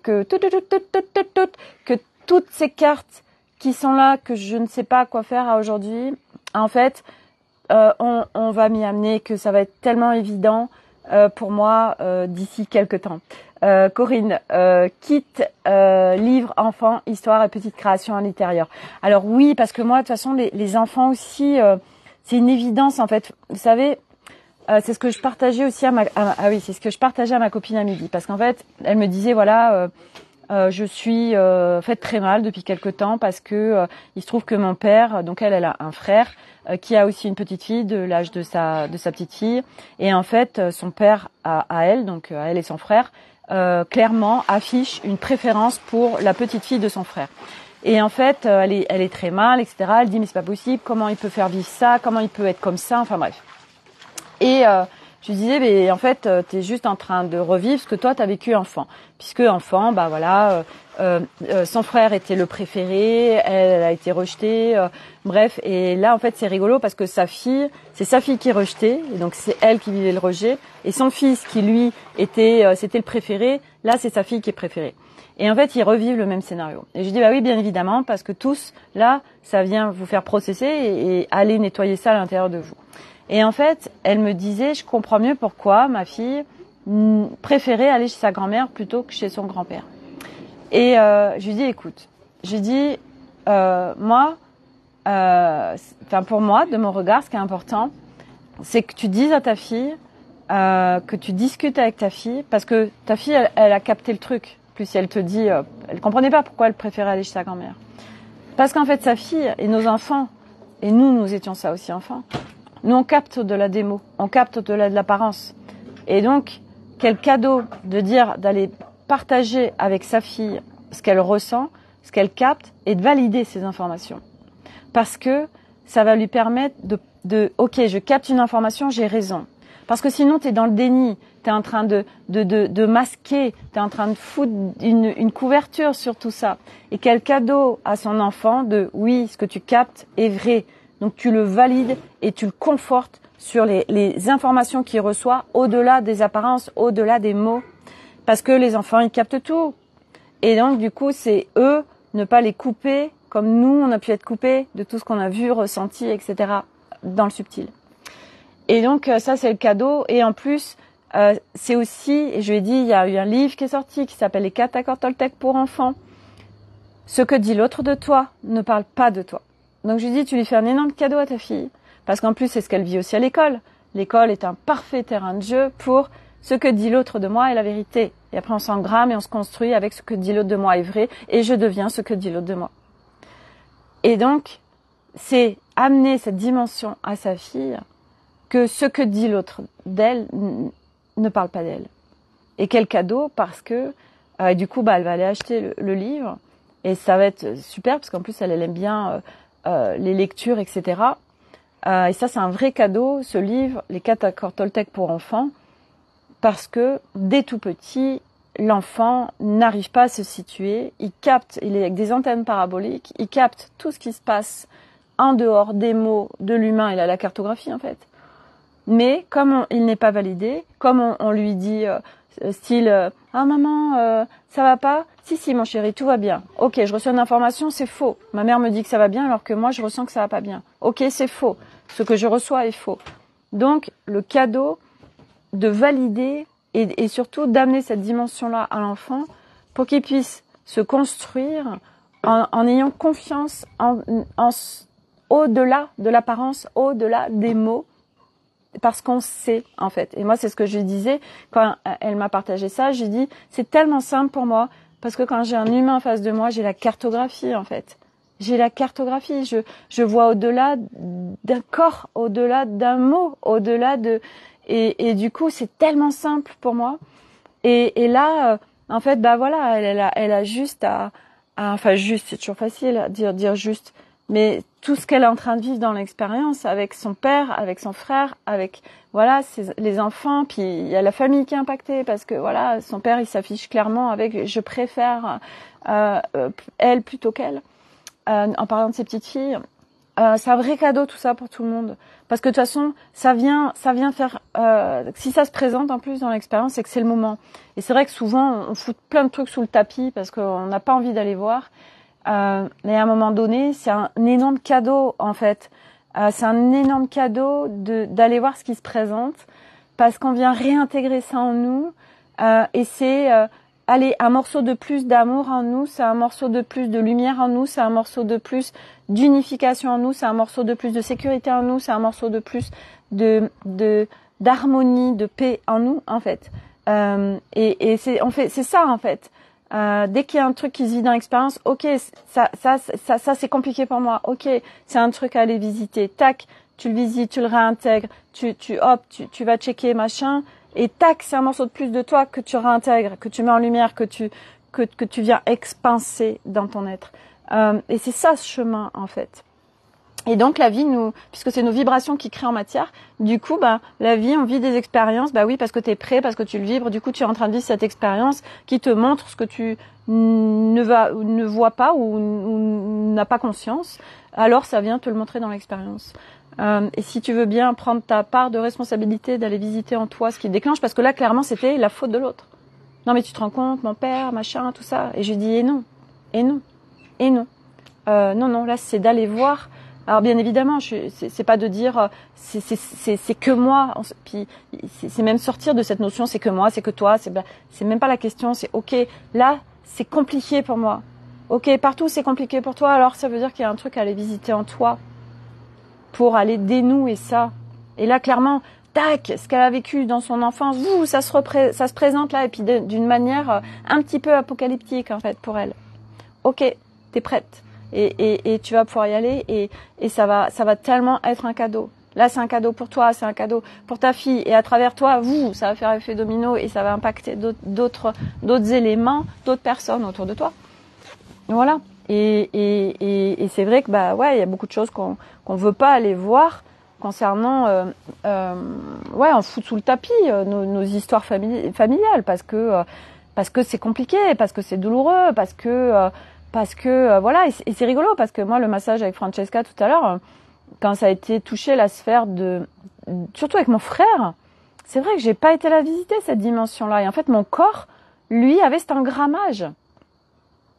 toutes ces cartes qui sont là, que je ne sais pas quoi faire à aujourd'hui, en fait, on va m'y amener, que ça va être tellement évident pour moi d'ici quelques temps. Corinne, quitte livre, enfant, histoire et petite création à l'intérieur. Alors oui, parce que moi, de toute façon, les enfants aussi, c'est une évidence en fait. Vous savez, c'est ce que je partageais aussi c'est ce que je partageais à ma copine à midi, parce qu'en fait, elle me disait voilà, je suis faite très mal depuis quelque temps parce que il se trouve que mon père, donc elle a un frère qui a aussi une petite fille de l'âge de sa petite fille, et en fait, son père à elle, donc à elle et son frère, clairement affiche une préférence pour la petite fille de son frère. Et en fait, elle est très mal, etc. Elle dit mais c'est pas possible, comment il peut faire vivre ça, comment il peut être comme ça, enfin bref. Et je disais, mais en fait, tu es juste en train de revivre ce que toi, tu as vécu enfant. Puisque enfant, bah voilà, son frère était le préféré, elle a été rejetée, bref. Et là, en fait, c'est rigolo parce que c'est sa fille qui est rejetée, et donc c'est elle qui vivait le rejet. Et son fils, qui lui c'était le préféré, là, c'est sa fille qui est préférée. Et en fait, ils revivent le même scénario. Et je dis, bah oui, bien évidemment, parce que tous, là, ça vient vous faire processer et aller nettoyer ça à l'intérieur de vous. Et en fait, elle me disait, je comprends mieux pourquoi ma fille préférait aller chez sa grand-mère plutôt que chez son grand-père. Et je lui dis, écoute, moi, pour moi, de mon regard, ce qui est important, c'est que tu dises à ta fille, que tu discutes avec ta fille, parce que ta fille, elle a capté le truc. Plus si elle te dit, elle comprenait pas pourquoi elle préférait aller chez sa grand-mère. Parce qu'en fait, sa fille et nos enfants, et nous étions ça aussi enfants, nous, on capte au-delà des mots, on capte au-delà de l'apparence. Et donc, quel cadeau d'aller partager avec sa fille ce qu'elle ressent, ce qu'elle capte, et de valider ces informations. Parce que ça va lui permettre ok, je capte une information, j'ai raison. Parce que sinon, tu es dans le déni, tu es en train de masquer, tu es en train de foutre une couverture sur tout ça. Et quel cadeau à son enfant oui, ce que tu captes est vrai. Donc tu le valides et tu le confortes sur les informations qu'il reçoit, au-delà des apparences, au-delà des mots. Parce que les enfants, ils captent tout. Et donc du coup, c'est eux, ne pas les couper comme nous, on a pu être coupé de tout ce qu'on a vu, ressenti, etc. dans le subtil. Et donc, ça, c'est le cadeau. Et en plus, c'est aussi, et je lui ai dit, il y a eu un livre qui est sorti qui s'appelle Les 4 accords Toltec pour enfants. Ce que dit l'autre de toi ne parle pas de toi. Donc, je lui dis, tu lui fais un énorme cadeau à ta fille. Parce qu'en plus, c'est ce qu'elle vit aussi à l'école. L'école est un parfait terrain de jeu pour ce que dit l'autre de moi est la vérité. Et après, on s'engramme et on se construit avec ce que dit l'autre de moi est vrai. Et je deviens ce que dit l'autre de moi. Et donc, c'est amener cette dimension à sa fille que ce que dit l'autre d'elle ne parle pas d'elle. Et quel cadeau, parce que du coup, elle va aller acheter le livre et ça va être super parce qu'en plus, elle aime bien les lectures, etc. Et ça, c'est un vrai cadeau, ce livre, Les 4 accords Toltec pour enfants, parce que dès tout petit, l'enfant n'arrive pas à se situer, il capte, il est avec des antennes paraboliques, il capte tout ce qui se passe en dehors des mots de l'humain, il a la cartographie en fait. Mais comme il n'est pas validé, comme on lui dit style ah maman ça va pas, si mon chéri tout va bien, ok je reçois une information c'est faux, ma mère me dit que ça va bien alors que moi je ressens que ça va pas bien, ok c'est faux, ce que je reçois est faux. Donc le cadeau de valider et surtout d'amener cette dimension-là à l'enfant pour qu'il puisse se construire en ayant confiance au-delà de l'apparence, au-delà des mots, parce qu'on sait en fait. Et moi c'est ce que je disais quand elle m'a partagé ça, j'ai dit c'est tellement simple pour moi parce que quand j'ai un humain en face de moi, j'ai la cartographie en fait. J'ai la cartographie, je vois au-delà d'un corps, au-delà d'un mot, au-delà de et du coup, c'est tellement simple pour moi. Et là en fait voilà, elle a juste enfin juste, c'est toujours facile à dire juste, mais tout ce qu'elle est en train de vivre dans l'expérience avec son père, avec son frère, avec voilà les enfants, puis il y a la famille qui est impactée parce que voilà son père il s'affiche clairement avec je préfère elle plutôt qu'elle en parlant de ses petites filles. C'est un vrai cadeau tout ça pour tout le monde parce que de toute façon ça vient faire si ça se présente en plus dans l'expérience c'est que c'est le moment. Et c'est vrai que souvent on fout plein de trucs sous le tapis parce qu'on n'a pas envie d'aller voir. Mais à un moment donné, c'est un énorme cadeau en fait. C'est un énorme cadeau d'aller voir ce qui se présente parce qu'on vient réintégrer ça en nous et c'est allez, un morceau de plus d'amour en nous, c'est un morceau de plus de lumière en nous, c'est un morceau de plus d'unification en nous, c'est un morceau de plus de sécurité en nous, c'est un morceau de plus d'harmonie, de paix en nous en fait. Et c'est ça en fait. Dès qu'il y a un truc qui se vit dans l'expérience, ok, ça c'est compliqué pour moi. Ok, c'est un truc à aller visiter. Tac, tu le visites, tu le réintègres, tu vas checker machin, et tac, c'est un morceau de plus de toi que tu réintègres, que tu mets en lumière, que tu viens expanser dans ton être. Et c'est ça ce chemin en fait. Et donc la vie puisque c'est nos vibrations qui créent en matière, du coup la vie on vit des expériences, oui parce que tu es prêt, parce que tu le vibres, du coup tu es en train de vivre cette expérience qui te montre ce que tu ne vois pas ou n'as pas conscience, alors ça vient te le montrer dans l'expérience. Et si tu veux bien prendre ta part de responsabilité d'aller visiter en toi ce qui déclenche, parce que là clairement c'était la faute de l'autre. Non mais tu te rends compte, mon père, machin, tout ça, et je dis et non, non, là c'est d'aller voir. Alors bien évidemment, c'est pas de dire c'est que moi, puis c'est même sortir de cette notion c'est que moi, c'est que toi, c'est même pas la question, c'est ok, là c'est compliqué pour moi. Ok, partout c'est compliqué pour toi, alors ça veut dire qu'il y a un truc à aller visiter en toi pour aller dénouer ça. Et là clairement, tac, ce qu'elle a vécu dans son enfance, ça se présente là et puis d'une manière un petit peu apocalyptique en fait pour elle. Ok, t'es prête. Et tu vas pouvoir y aller et ça va tellement être un cadeau. Là, c'est un cadeau pour toi, c'est un cadeau pour ta fille et à travers toi, ça va faire effet domino et ça va impacter d'autres éléments, d'autres personnes autour de toi. Voilà. Et c'est vrai que il y a beaucoup de choses qu'on veut pas aller voir concernant on fout sous le tapis nos histoires familiales parce que c'est compliqué, parce que c'est douloureux, parce que voilà, et c'est rigolo parce que moi le massage avec Francesca tout à l'heure, quand ça a été touché la sphère surtout avec mon frère, c'est vrai que j'ai pas été la visiter cette dimension-là et en fait mon corps lui avait cet engrammage.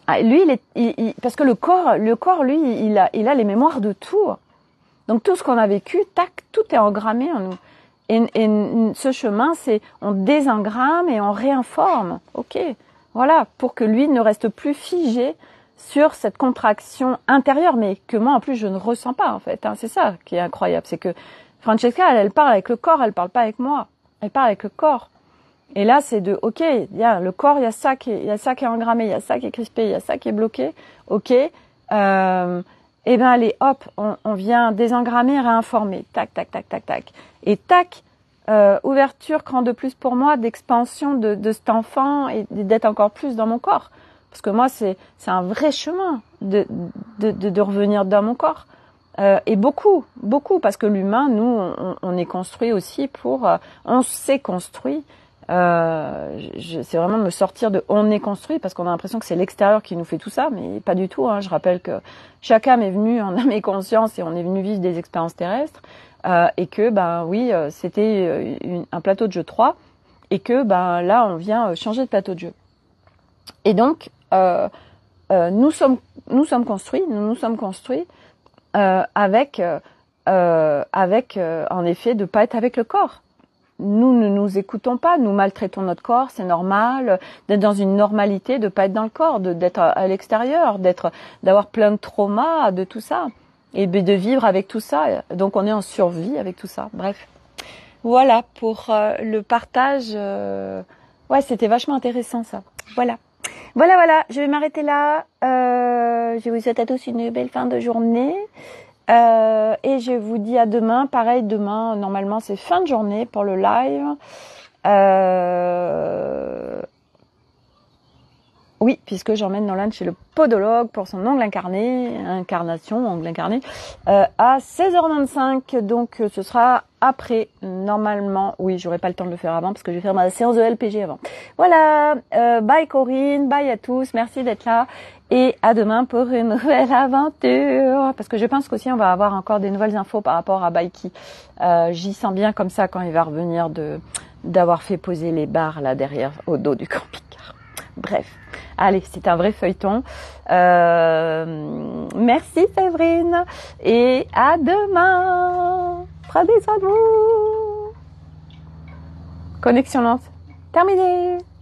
lui, parce que le corps, lui, il a les mémoires de tout. Donc tout ce qu'on a vécu, tac, tout est engrammé en nous. Et ce chemin, c'est on désengramme et on réinforme. Ok, voilà, pour que lui ne reste plus figé sur cette contraction intérieure, mais que moi en plus je ne ressens pas en fait. Hein. C'est ça qui est incroyable, c'est que Francesca, elle parle avec le corps, elle parle pas avec moi. Elle parle avec le corps. Et là, c'est de, ok, il y a le corps, il y a ça qui est engrammé, il y a ça qui est crispé, il y a ça qui est bloqué. Ok. Eh ben allez, hop, on vient désengrammer, réinformer. Tac, tac, tac, tac, tac. Et tac, ouverture, cran de plus pour moi, d'expansion de cet enfant et d'être encore plus dans mon corps. Parce que moi, c'est un vrai chemin de revenir dans mon corps. Et beaucoup, parce que l'humain, nous, on est construit aussi pour, on s'est construit. C'est vraiment me sortir de on est construit parce qu'on a l'impression que c'est l'extérieur qui nous fait tout ça, mais pas du tout. Hein. Je rappelle que chaque âme est venue en âme et conscience et on est venu vivre des expériences terrestres et que oui, c'était un plateau de jeu 3 et que là on vient changer de plateau de jeu. Et donc nous sommes construits avec en effet de pas être avec le corps. Nous ne nous écoutons pas, nous maltraitons notre corps, c'est normal d'être dans une normalité, de pas être dans le corps, d'être à l'extérieur, d'avoir plein de traumas, de tout ça, et de vivre avec tout ça. Donc on est en survie avec tout ça. Bref, voilà pour le partage. Ouais, c'était vachement intéressant ça. Voilà. Je vais m'arrêter là. Je vous souhaite à tous une belle fin de journée. Et je vous dis à demain. Pareil, demain, normalement, c'est fin de journée pour le live. Oui, puisque j'emmène Nolan chez le podologue pour son ongle incarné, ongle incarné, à 16h25. Donc, ce sera après, normalement. Oui, j'aurai pas le temps de le faire avant parce que je vais faire ma séance de LPG avant. Voilà. Bye Corinne, bye à tous. Merci d'être là. Et à demain pour une nouvelle aventure. Parce que je pense qu'aussi on va avoir encore des nouvelles infos par rapport à Baiki. J'y sens bien comme ça quand il va revenir d'avoir fait poser les barres là derrière au dos du camping-car. Bref. Allez, c'est un vrai feuilleton. Merci Séverine. Et à demain. Prenez soin de vous. Connexion lente. Terminé.